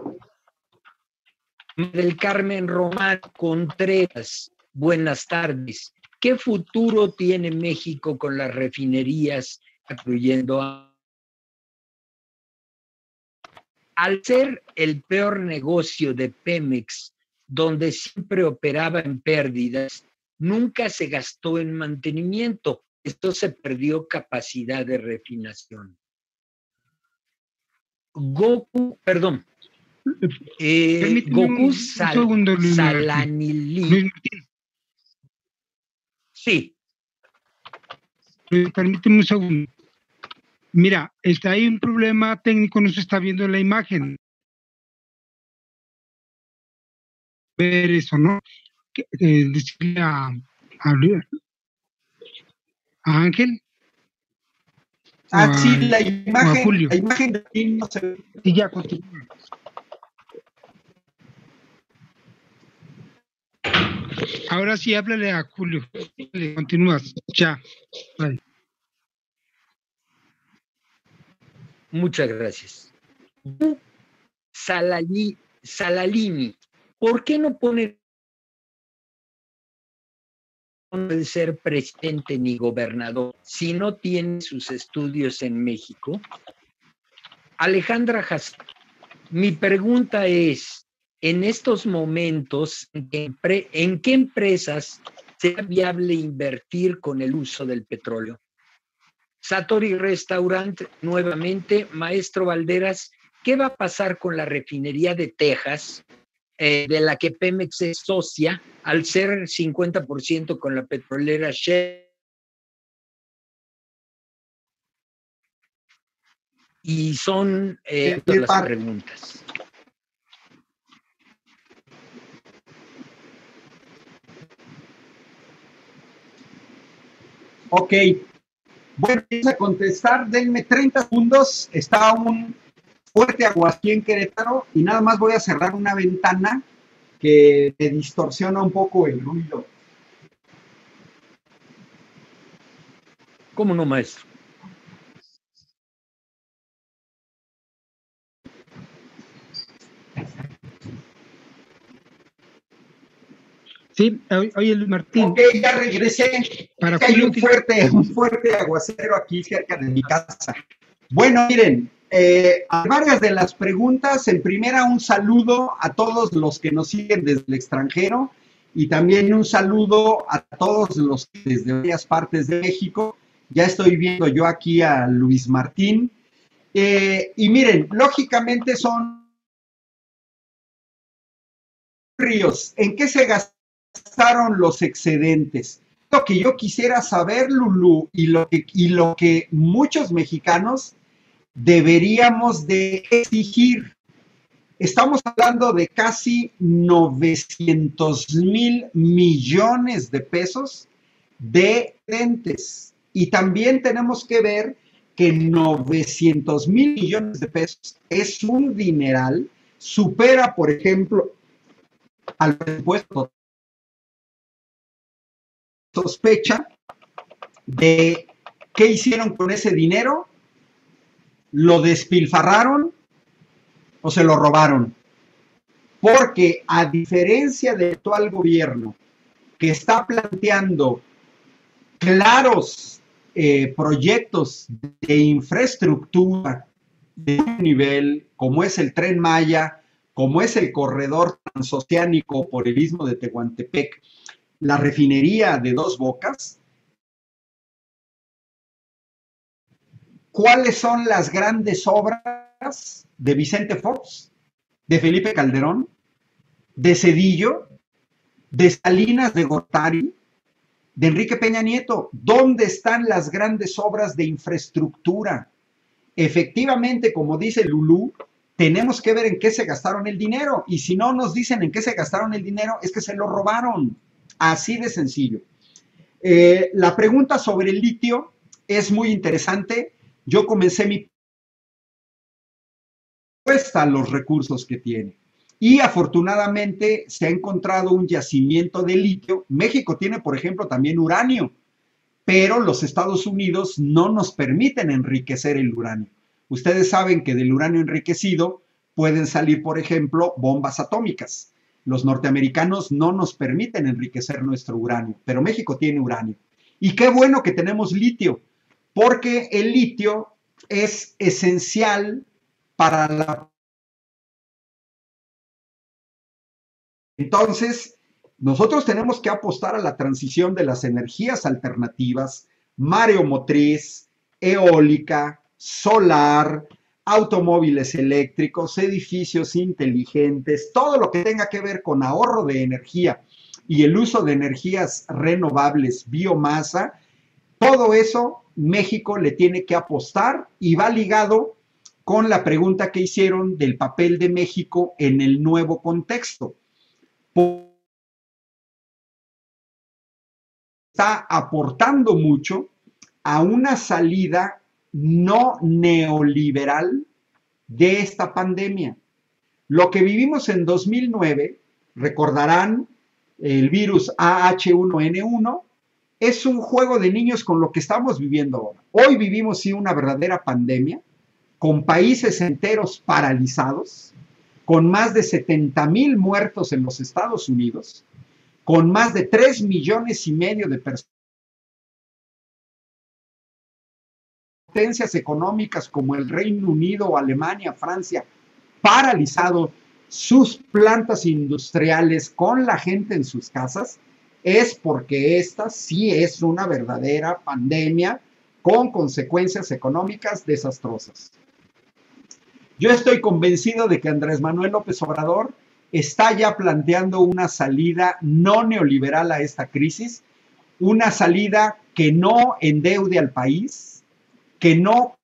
S3: Del Carmen Román Contreras, buenas tardes. ¿Qué futuro tiene México con las refinerías, incluyendo al ser el peor negocio de Pemex, donde siempre operaba en pérdidas, nunca se gastó en mantenimiento? Esto se perdió capacidad de refinación. Goku Salanili. Sí.
S1: Permíteme un segundo. Mira, hay un problema técnico, no se está viendo en la imagen. Ver eso, ¿no? Decirle a Ángel.
S2: Sí, la imagen de aquí no se ve.
S1: Y ya, continúa. Ahora sí, háblale a Julio. Continúas, ya. Vale.
S3: Muchas gracias. Salalini, ¿por qué no pone de ser presidente ni gobernador si no tiene sus estudios en México? Alejandra Hassan, mi pregunta es, en estos momentos, ¿en qué empresas será viable invertir con el uso del petróleo? Satori Restaurant, nuevamente, maestro Valderas, ¿qué va a pasar con la refinería de Texas, de la que Pemex es socia, al ser 50% con la petrolera Shell? Y son todas las preguntas.
S2: Ok. Bueno, vamos a contestar, denme 30 segundos, está un fuerte aguacero en Querétaro y nada más voy a cerrar una ventana que me distorsiona un poco el ruido.
S3: ¿Cómo no, maestro?
S1: Sí, oye, Luis Martín.
S2: Ok, ya regresé. Hay un fuerte aguacero aquí cerca de mi casa. Bueno, miren, a varias de las preguntas. En primera, un saludo a todos los que nos siguen desde el extranjero y también un saludo a todos los desde varias partes de México. Ya estoy viendo yo aquí a Luis Martín. Y miren, lógicamente son ríos. ¿En qué se gastaron los excedentes? Lo que yo quisiera saber, Lulú, y lo que muchos mexicanos deberíamos de exigir. Estamos hablando de casi 900,000 millones de pesos de excedentes. Y también tenemos que ver que 900,000 millones de pesos es un dineral, supera, por ejemplo, al presupuesto. Sospecha de qué hicieron con ese dinero, lo despilfarraron o se lo robaron. porque a diferencia del actual gobierno, que está planteando claros proyectos de infraestructura de un nivel, como es el Tren Maya, como es el corredor transoceánico por el istmo de Tehuantepec, la refinería de Dos Bocas. ¿Cuáles son las grandes obras de Vicente Fox, de Felipe Calderón, de Zedillo, de Salinas de Gortari, de Enrique Peña Nieto? ¿Dónde están las grandes obras de infraestructura? Efectivamente, como dice Lulú, tenemos que ver en qué se gastaron el dinero, y si no nos dicen en qué se gastaron el dinero, es que se lo robaron. Así de sencillo. La pregunta sobre el litio es muy interesante. Yo comencé mi respuesta a los recursos que tiene. Y afortunadamente se ha encontrado un yacimiento de litio. México tiene, por ejemplo, también uranio, pero los Estados Unidos no nos permiten enriquecer el uranio. Ustedes saben que del uranio enriquecido pueden salir, por ejemplo, bombas atómicas. Los norteamericanos no nos permiten enriquecer nuestro uranio, pero México tiene uranio. Y qué bueno que tenemos litio, porque el litio es esencial para la... Entonces, nosotros tenemos que apostar a la transición de las energías alternativas, mareomotriz, eólica, solar, automóviles eléctricos, edificios inteligentes, todo lo que tenga que ver con ahorro de energía y el uso de energías renovables, biomasa, todo eso México le tiene que apostar, y va ligado con la pregunta que hicieron del papel de México en el nuevo contexto. Está aportando mucho a una salida no neoliberal de esta pandemia. Lo que vivimos en 2009, recordarán, el virus AH1N1, es un juego de niños con lo que estamos viviendo ahora. Hoy vivimos sí una verdadera pandemia, con países enteros paralizados, con más de 70,000 muertos en los Estados Unidos, con más de 3,5 millones de personas, potencias económicas como el Reino Unido, Alemania, Francia, paralizado sus plantas industriales con la gente en sus casas, es porque esta sí es una verdadera pandemia con consecuencias económicas desastrosas. Yo estoy convencido de que Andrés Manuel López Obrador está ya planteando una salida no neoliberal a esta crisis, una salida que no endeude al país, que no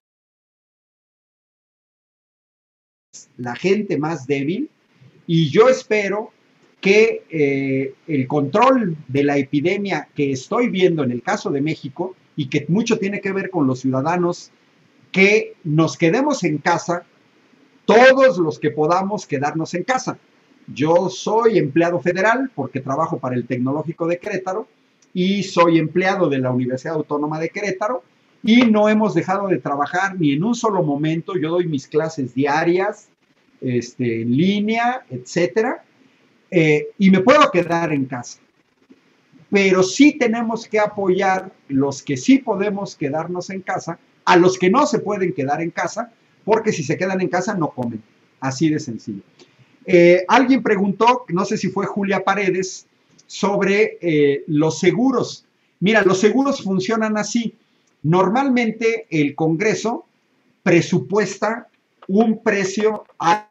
S2: la gente más débil, y yo espero que el control de la epidemia que estoy viendo en el caso de México, y que mucho tiene que ver con los ciudadanos, que nos quedemos en casa, todos los que podamos quedarnos en casa. Yo soy empleado federal porque trabajo para el Tecnológico de Querétaro y soy empleado de la Universidad Autónoma de Querétaro, y no hemos dejado de trabajar ni en un solo momento. Yo doy mis clases diarias, en línea, etcétera, y me puedo quedar en casa. Pero sí tenemos que apoyar los que sí podemos quedarnos en casa, a los que no se pueden quedar en casa, porque si se quedan en casa no comen. Así de sencillo. Alguien preguntó, no sé si fue Julia Paredes, sobre los seguros. Mira, los seguros funcionan así. Normalmente el Congreso presupuesta un precio al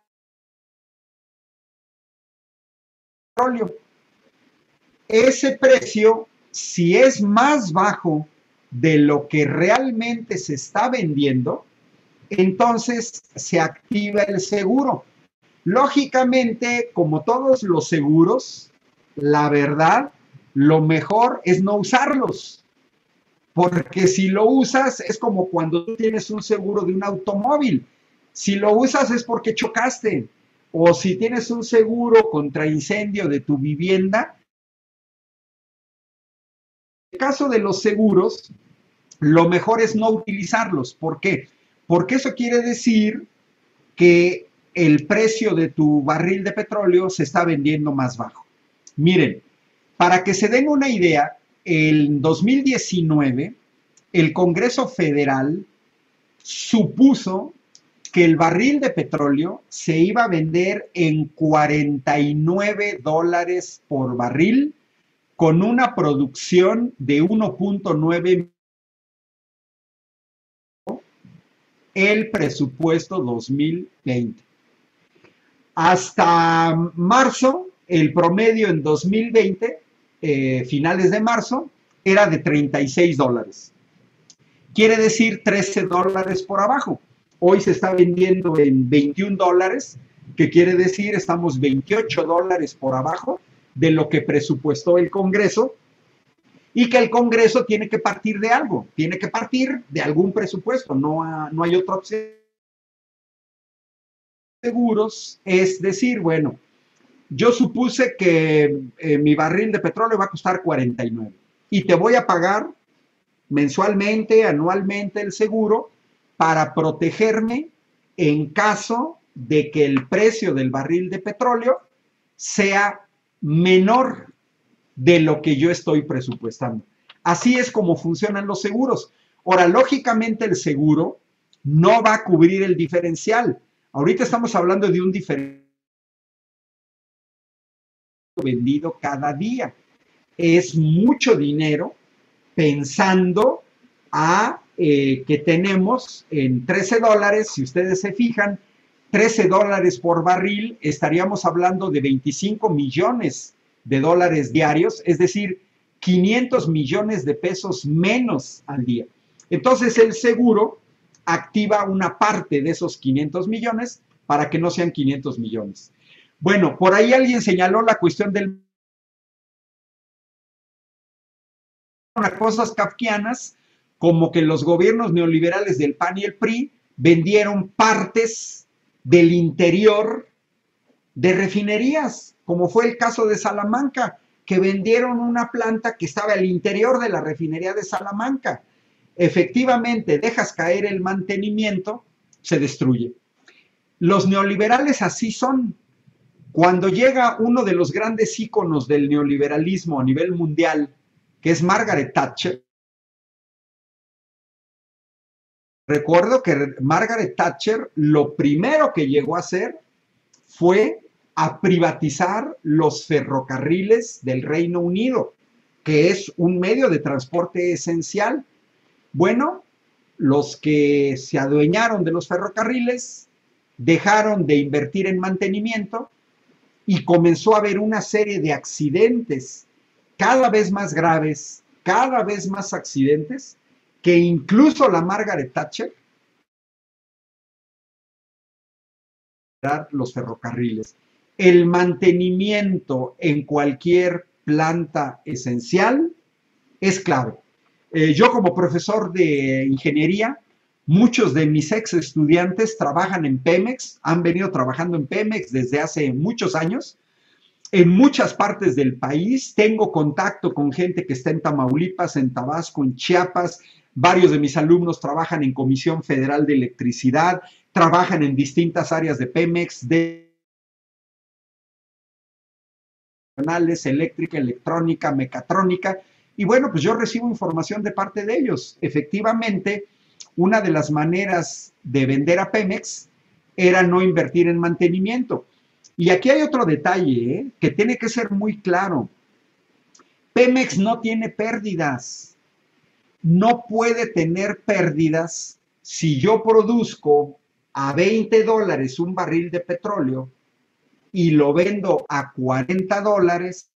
S2: petróleo. Ese precio, si es más bajo de lo que realmente se está vendiendo, entonces se activa el seguro. Lógicamente, como todos los seguros, la verdad, lo mejor es no usarlos. Porque si lo usas, es como cuando tú tienes un seguro de un automóvil. Si lo usas es porque chocaste. O si tienes un seguro contra incendio de tu vivienda. En el caso de los seguros, lo mejor es no utilizarlos. ¿Por qué? Porque eso quiere decir que el precio de tu barril de petróleo se está vendiendo más bajo. Miren, para que se den una idea, en 2019 el Congreso Federal supuso que el barril de petróleo se iba a vender en $49 por barril con una producción de 1.9 el presupuesto 2020. Hasta marzo, el promedio en 2020, finales de marzo, era de $36. Quiere decir $13 por abajo. Hoy se está vendiendo en $21, que quiere decir estamos $28 por abajo de lo que presupuestó el Congreso, y que el Congreso tiene que partir de algo, tiene que partir de algún presupuesto, no hay otra opción. Seguros, es decir, bueno, yo supuse que mi barril de petróleo va a costar 49 y te voy a pagar mensualmente, anualmente el seguro para protegerme en caso de que el precio del barril de petróleo sea menor de lo que yo estoy presupuestando. Así es como funcionan los seguros. Ahora, lógicamente el seguro no va a cubrir el diferencial. Ahorita estamos hablando de un diferencial vendido cada día. Es mucho dinero pensando a que tenemos en $13, si ustedes se fijan, $13 por barril, estaríamos hablando de 25 millones de dólares diarios, es decir, 500 millones de pesos menos al día. Entonces el seguro activa una parte de esos 500 millones para que no sean 500 millones. Bueno, por ahí alguien señaló la cuestión del cosas kafkianas, como que los gobiernos neoliberales del PAN y el PRI vendieron partes del interior de refinerías, como fue el caso de Salamanca, que vendieron una planta que estaba al interior de la refinería de Salamanca. Efectivamente, dejas caer el mantenimiento, se destruye. Los neoliberales así son. Cuando llega uno de los grandes íconos del neoliberalismo a nivel mundial, que es Margaret Thatcher, recuerdo que Margaret Thatcher lo primero que llegó a hacer fue a privatizar los ferrocarriles del Reino Unido, que es un medio de transporte esencial. Bueno, los que se adueñaron de los ferrocarriles dejaron de invertir en mantenimiento y comenzó a haber una serie de accidentes cada vez más graves, cada vez más accidentes, que incluso la Margaret Thatcher los ferrocarriles. El mantenimiento en cualquier planta esencial es clave. Yo como profesor de ingeniería, muchos de mis ex estudiantes trabajan en Pemex, han venido trabajando en Pemex desde hace muchos años, en muchas partes del país. Tengo contacto con gente que está en Tamaulipas, en Tabasco, en Chiapas. Varios de mis alumnos trabajan en Comisión Federal de Electricidad, trabajan en distintas áreas de Pemex, eléctrica, electrónica, mecatrónica, y bueno, pues yo recibo información de parte de ellos. Efectivamente, una de las maneras de vender a Pemex era no invertir en mantenimiento. Y aquí hay otro detalle, que tiene que ser muy claro. Pemex no tiene pérdidas. No puede tener pérdidas si yo produzco a $20 un barril de petróleo y lo vendo a $40.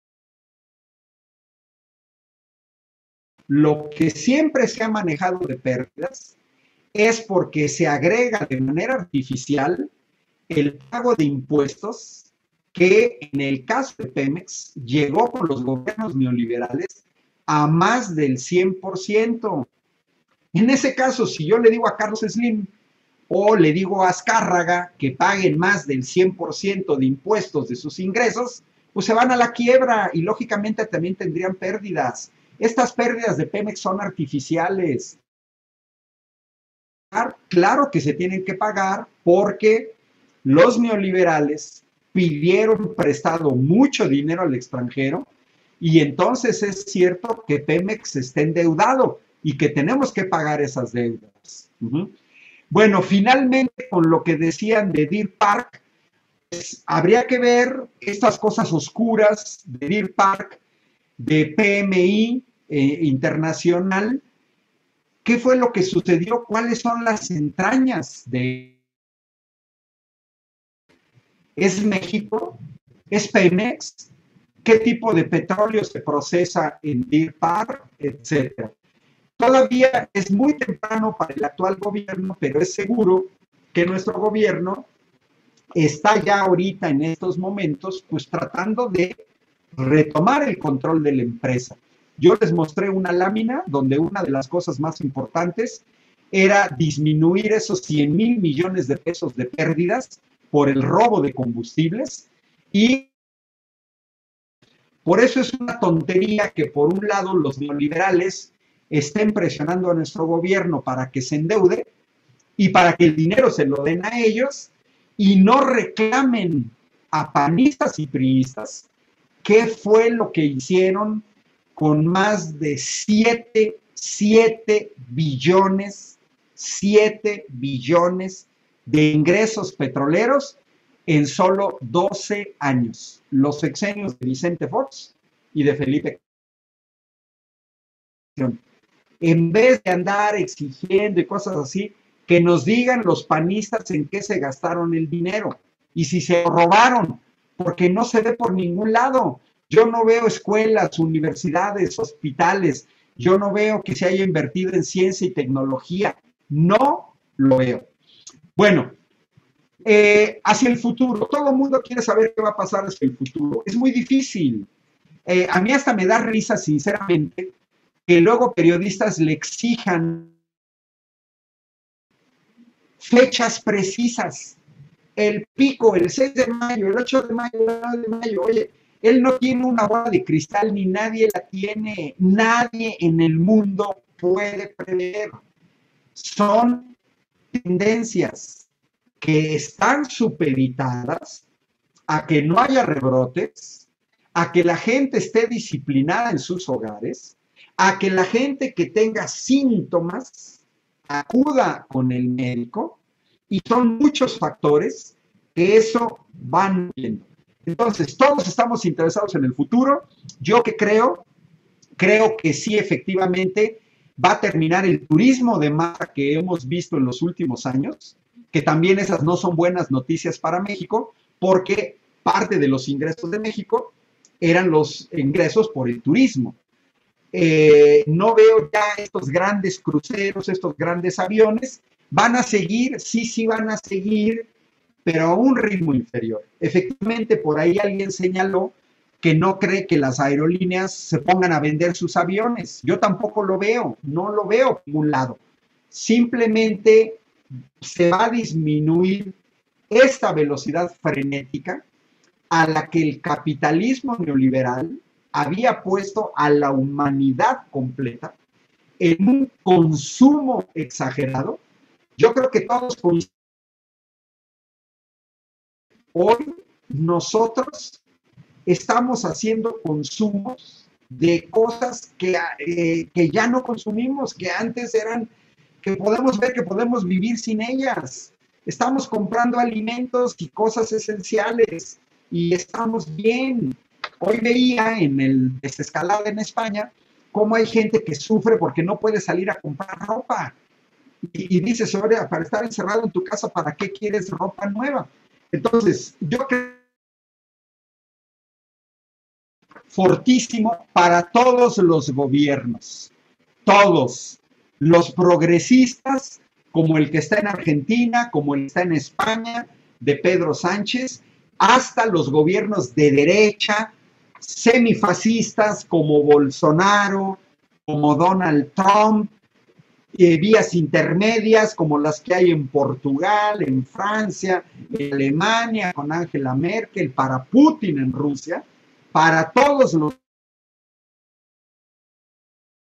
S2: Lo que siempre se ha manejado de pérdidas es porque se agrega de manera artificial el pago de impuestos que en el caso de Pemex llegó con los gobiernos neoliberales a más del 100%. En ese caso, si yo le digo a Carlos Slim o le digo a Azcárraga que paguen más del 100% de impuestos de sus ingresos, pues se van a la quiebra y lógicamente también tendrían pérdidas. Estas pérdidas de Pemex son artificiales. Claro que se tienen que pagar porque los neoliberales pidieron prestado mucho dinero al extranjero y entonces es cierto que Pemex está endeudado y que tenemos que pagar esas deudas. Bueno, finalmente con lo que decían de Deer Park, pues, habría que ver estas cosas oscuras de Deer Park, de PMI internacional. ¿Qué fue lo que sucedió? ¿Cuáles son las entrañas de... ¿Es México? ¿Es Pemex? ¿Qué tipo de petróleo se procesa en Deer Park? Etcétera. Todavía es muy temprano para el actual gobierno, pero es seguro que nuestro gobierno está ya ahorita en estos momentos, pues tratando de retomar el control de la empresa. Yo les mostré una lámina donde una de las cosas más importantes era disminuir esos 100,000 millones de pesos de pérdidas por el robo de combustibles y por eso es una tontería que por un lado los neoliberales estén presionando a nuestro gobierno para que se endeude y para que el dinero se lo den a ellos y no reclamen a panistas y priistas qué fue lo que hicieron con más de 7 billones de ingresos petroleros en solo 12 años, los sexenios de Vicente Fox y de Felipe. En vez de andar exigiendo y cosas así, que nos digan los panistas en qué se gastaron el dinero y si se lo robaron, porque no se ve por ningún lado. Yo no veo escuelas, universidades, hospitales, yo no veo que se haya invertido en ciencia y tecnología, no lo veo. Bueno, hacia el futuro, todo el mundo quiere saber qué va a pasar hacia el futuro, es muy difícil. A mí hasta me da risa, sinceramente, que luego periodistas le exijan fechas precisas. El pico, el 6 de mayo, el 8 de mayo, el 9 de mayo. Oye, él no tiene una bola de cristal, ni nadie la tiene. Nadie en el mundo puede prever. Son tendencias que están supeditadas a que no haya rebrotes, a que la gente esté disciplinada en sus hogares, a que la gente que tenga síntomas acuda con el médico, y son muchos factores que eso van viendo. Entonces, todos estamos interesados en el futuro. Yo que creo que sí, efectivamente, va a terminar el turismo de masa que hemos visto en los últimos años, que también esas no son buenas noticias para México, porque parte de los ingresos de México eran los ingresos por el turismo. No veo ya estos grandes cruceros, estos grandes aviones. ¿Van a seguir? Sí van a seguir, pero a un ritmo inferior. Efectivamente, por ahí alguien señaló que no cree que las aerolíneas se pongan a vender sus aviones. Yo tampoco lo veo, no lo veo por un lado. Simplemente se va a disminuir esta velocidad frenética a la que el capitalismo neoliberal había puesto a la humanidad completa en un consumo exagerado. Yo creo que todos hoy nosotros estamos haciendo consumos de cosas que ya no consumimos, que antes eran, que podemos ver que podemos vivir sin ellas. Estamos comprando alimentos y cosas esenciales y estamos bien. Hoy veía en el Desescalada en España cómo hay gente que sufre porque no puede salir a comprar ropa. Y dices, oye, para estar encerrado en tu casa, ¿para qué quieres ropa nueva? Entonces, yo creo fortísimo para todos los gobiernos, todos, los progresistas, como el que está en Argentina, como el que está en España, de Pedro Sánchez, hasta los gobiernos de derecha, semifascistas como Bolsonaro, como Donald Trump, vías intermedias como las que hay en Portugal, en Francia, en Alemania, con Angela Merkel, para Putin en Rusia, para todos los...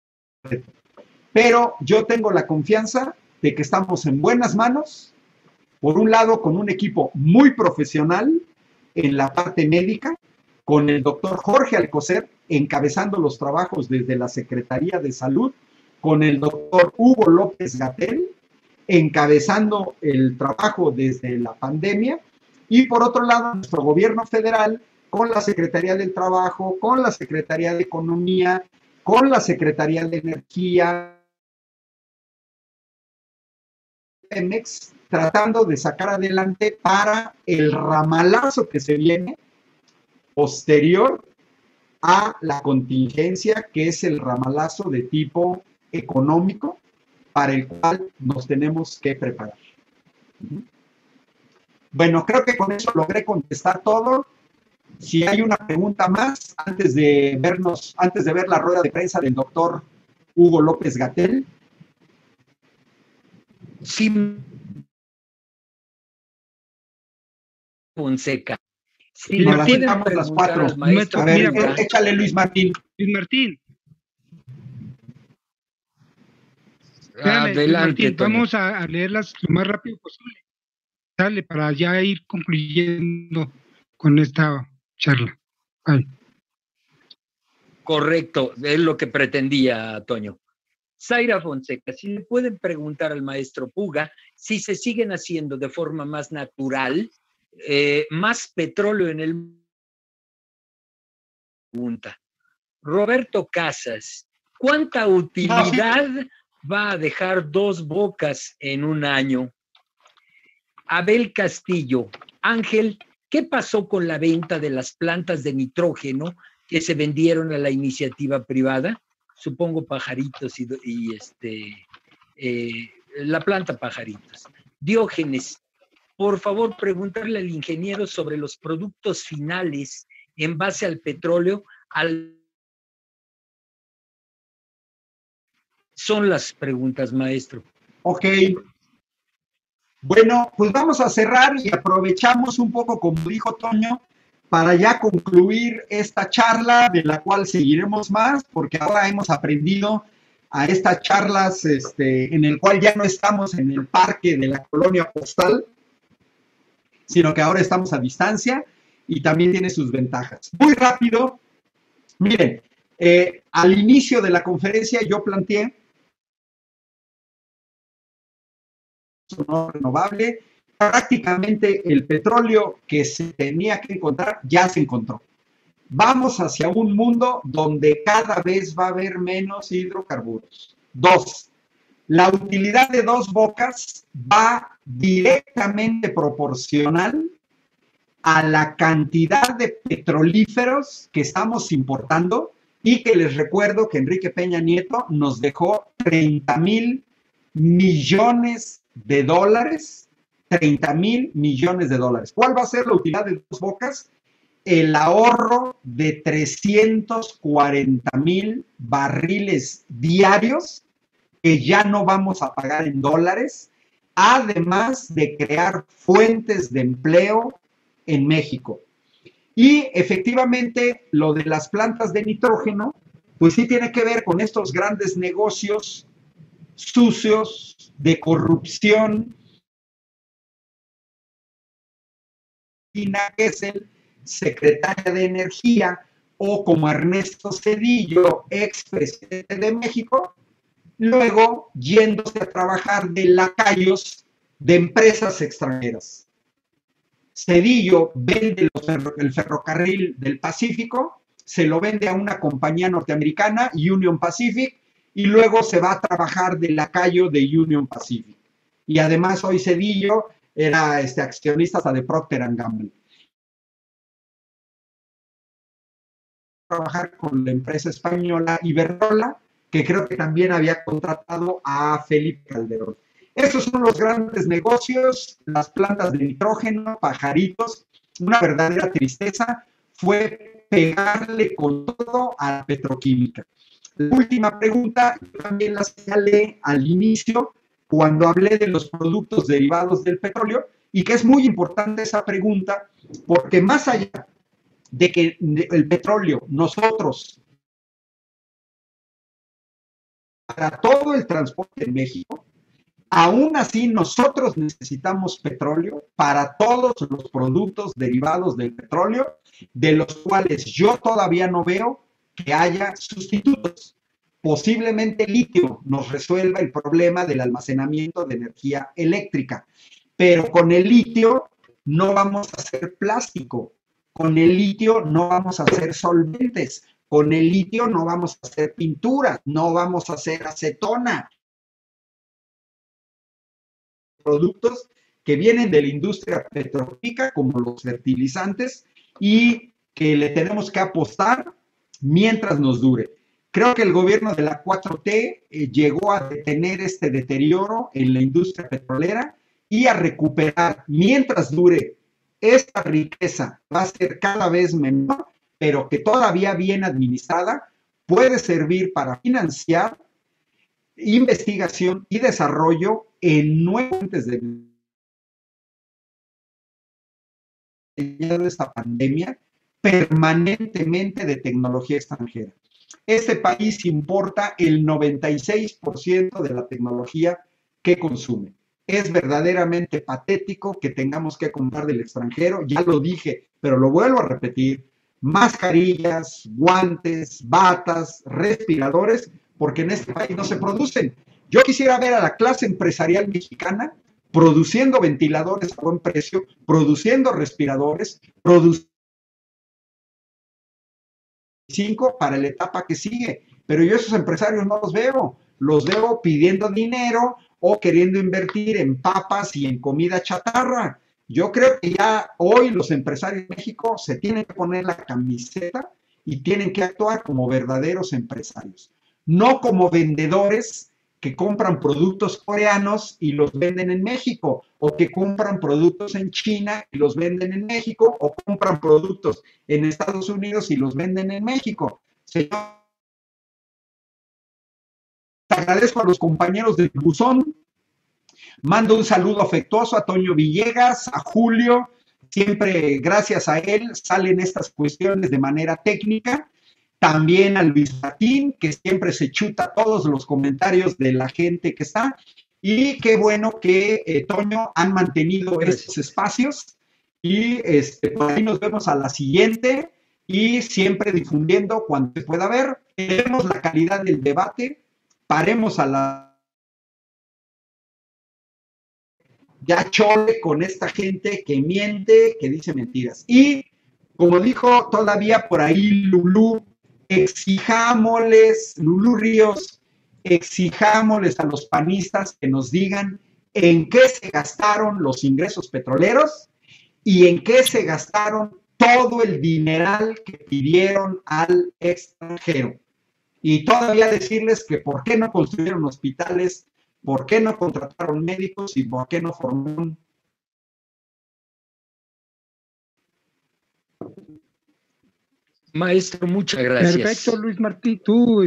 S2: Pero yo tengo la confianza de que estamos en buenas manos Por un lado, con un equipo muy profesional en la parte médica, con el doctor Jorge Alcocer encabezando los trabajos desde la Secretaría de Salud, con el doctor Hugo López-Gatell encabezando el trabajo desde la pandemia, y por otro lado, nuestro gobierno federal con la Secretaría del Trabajo, con la Secretaría de Economía, con la Secretaría de Energía, Pemex, tratando de sacar adelante para el ramalazo que se viene posterior a la contingencia, que es el ramalazo de tipo económico para el cual nos tenemos que preparar. Bueno, creo que con eso logré contestar todo. Si hay una pregunta más, antes de ver la rueda de prensa del doctor Hugo López-Gatell.
S3: Sí, Fonseca. Si
S2: nos
S3: le
S2: las
S3: pueden
S2: echamos las
S3: preguntar
S2: 4.
S3: al maestro
S2: A ver,
S3: Puga,
S2: échale, Luis Martín.
S1: Luis Martín. Espérame, Luis
S3: adelante,
S1: Martín,
S3: Toño.
S1: vamos a leerlas lo más rápido posible. Dale, para ya ir concluyendo con esta charla. Ay.
S3: Correcto, es lo que pretendía, Toño. Zaira Fonseca, si le pueden preguntar al maestro Puga si se siguen haciendo de forma más natural más petróleo en el pregunta. Roberto Casas, ¿cuánta utilidad va a dejar Dos Bocas en un año? Abel Castillo, Ángel, ¿qué pasó con la venta de las plantas de nitrógeno que se vendieron a la iniciativa privada? Supongo Pajaritos la planta Pajaritos. Diógenes, por favor, preguntarle al ingeniero sobre los productos finales en base al petróleo. Son las preguntas, maestro.
S2: Ok. Bueno, pues vamos a cerrar y aprovechamos un poco, como dijo Toño, para ya concluir esta charla, de la cual seguiremos más, porque ahora hemos aprendido a estas charlas en el cual ya no estamos en el parque de la colonia postal, sino que ahora estamos a distancia y también tiene sus ventajas. Muy rápido, miren, al inicio de la conferencia yo planteé no renovable, prácticamente el petróleo que se tenía que encontrar ya se encontró. Vamos hacia un mundo donde cada vez va a haber menos hidrocarburos. 2. La utilidad de Dos Bocas va directamente proporcional a la cantidad de petrolíferos que estamos importando, y que les recuerdo que Enrique Peña Nieto nos dejó 30,000 millones de dólares, 30,000 millones de dólares. ¿Cuál va a ser la utilidad de Dos Bocas? El ahorro de 340,000 barriles diarios que ya no vamos a pagar en dólares, además de crear fuentes de empleo en México. Y efectivamente, lo de las plantas de nitrógeno, pues sí tiene que ver con estos grandes negocios sucios de corrupción, que es el secretario de Energía, o como Ernesto Zedillo, expresidente de México, luego yéndose a trabajar de lacayos de empresas extranjeras. Zedillo vende el ferrocarril del Pacífico, se lo vende a una compañía norteamericana, Union Pacific, y luego se va a trabajar de lacayo de Union Pacific. Y además hoy Zedillo era accionista hasta de Procter & Gamble. Trabajar con la empresa española Iberdrola, que creo que también había contratado a Felipe Calderón. Esos son los grandes negocios, las plantas de nitrógeno, Pajaritos. Una verdadera tristeza fue pegarle con todo a la petroquímica. La última pregunta, yo también la señalé al inicio, cuando hablé de los productos derivados del petróleo, y que es muy importante esa pregunta, porque más allá de que el petróleo, nosotros, para todo el transporte en México, Aún así, nosotros necesitamos petróleo para todos los productos derivados del petróleo, de los cuales yo todavía no veo que haya sustitutos. Posiblemente el litio nos resuelva el problema del almacenamiento de energía eléctrica, pero con el litio no vamos a hacer plástico, con el litio no vamos a hacer solventes, con el litio no vamos a hacer pintura, no vamos a hacer acetona, productos que vienen de la industria petroquímica, como los fertilizantes, y que le tenemos que apostar mientras nos dure. Creo que el gobierno de la 4T llegó a detener este deterioro en la industria petrolera y a recuperar, mientras dure, esta riqueza va a ser cada vez menor, pero que todavía bien administrada puede servir para financiar investigación y desarrollo en nuevas fuentes de esta pandemia permanentemente de tecnología extranjera. Este país importa el 96% de la tecnología que consume. Es verdaderamente patético que tengamos que comprar del extranjero, ya lo dije, pero lo vuelvo a repetir, mascarillas, guantes, batas, respiradores, porque en este país no se producen. Yo quisiera ver a la clase empresarial mexicana produciendo ventiladores a buen precio, produciendo respiradores, produciendo para la etapa que sigue, pero yo esos empresarios no los veo pidiendo dinero o queriendo invertir en papas y en comida chatarra. Yo creo que ya hoy los empresarios de México se tienen que poner la camiseta y tienen que actuar como verdaderos empresarios, no como vendedores que compran productos coreanos y los venden en México, o que compran productos en China y los venden en México, o compran productos en Estados Unidos y los venden en México. Señor, agradezco a los compañeros del buzón, mando un saludo afectuoso a Toño Villegas, a Julio, siempre gracias a él salen estas cuestiones de manera técnica. También a Luis Martín, que siempre se chuta todos los comentarios de la gente que está. Y qué bueno que, Toño, han mantenido estos espacios. Y por ahí nos vemos a la siguiente. Y siempre difundiendo cuando se pueda ver. Tenemos la calidad del debate. Paremos a la... Ya chole con esta gente que miente, que dice mentiras. Y, como dijo todavía por ahí Lulú, exijámosles, Lulú Ríos, exijámosles a los panistas que nos digan en qué se gastaron los ingresos petroleros y en qué se gastaron todo el dineral que pidieron al extranjero. Y todavía decirles que por qué no construyeron hospitales, por qué no contrataron médicos y por qué no formaron.
S3: Maestro, muchas gracias.
S1: Perfecto, Luis Martí, tú,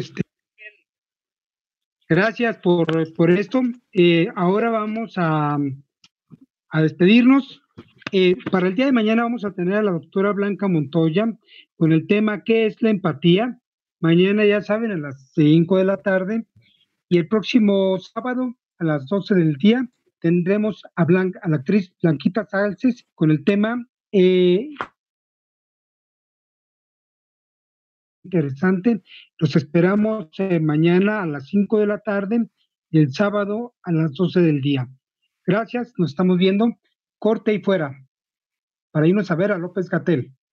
S1: gracias por esto. Ahora vamos a despedirnos. Para el día de mañana vamos a tener a la doctora Blanca Montoya con el tema ¿qué es la empatía? Mañana, ya saben, a las 5 de la tarde. Y el próximo sábado, a las 12 del día, tendremos a la actriz Blanquita Salces con el tema interesante. Los esperamos mañana a las 5 de la tarde y el sábado a las 12 del día. Gracias, nos estamos viendo. Corte y fuera. Para irnos a ver a López-Gatell.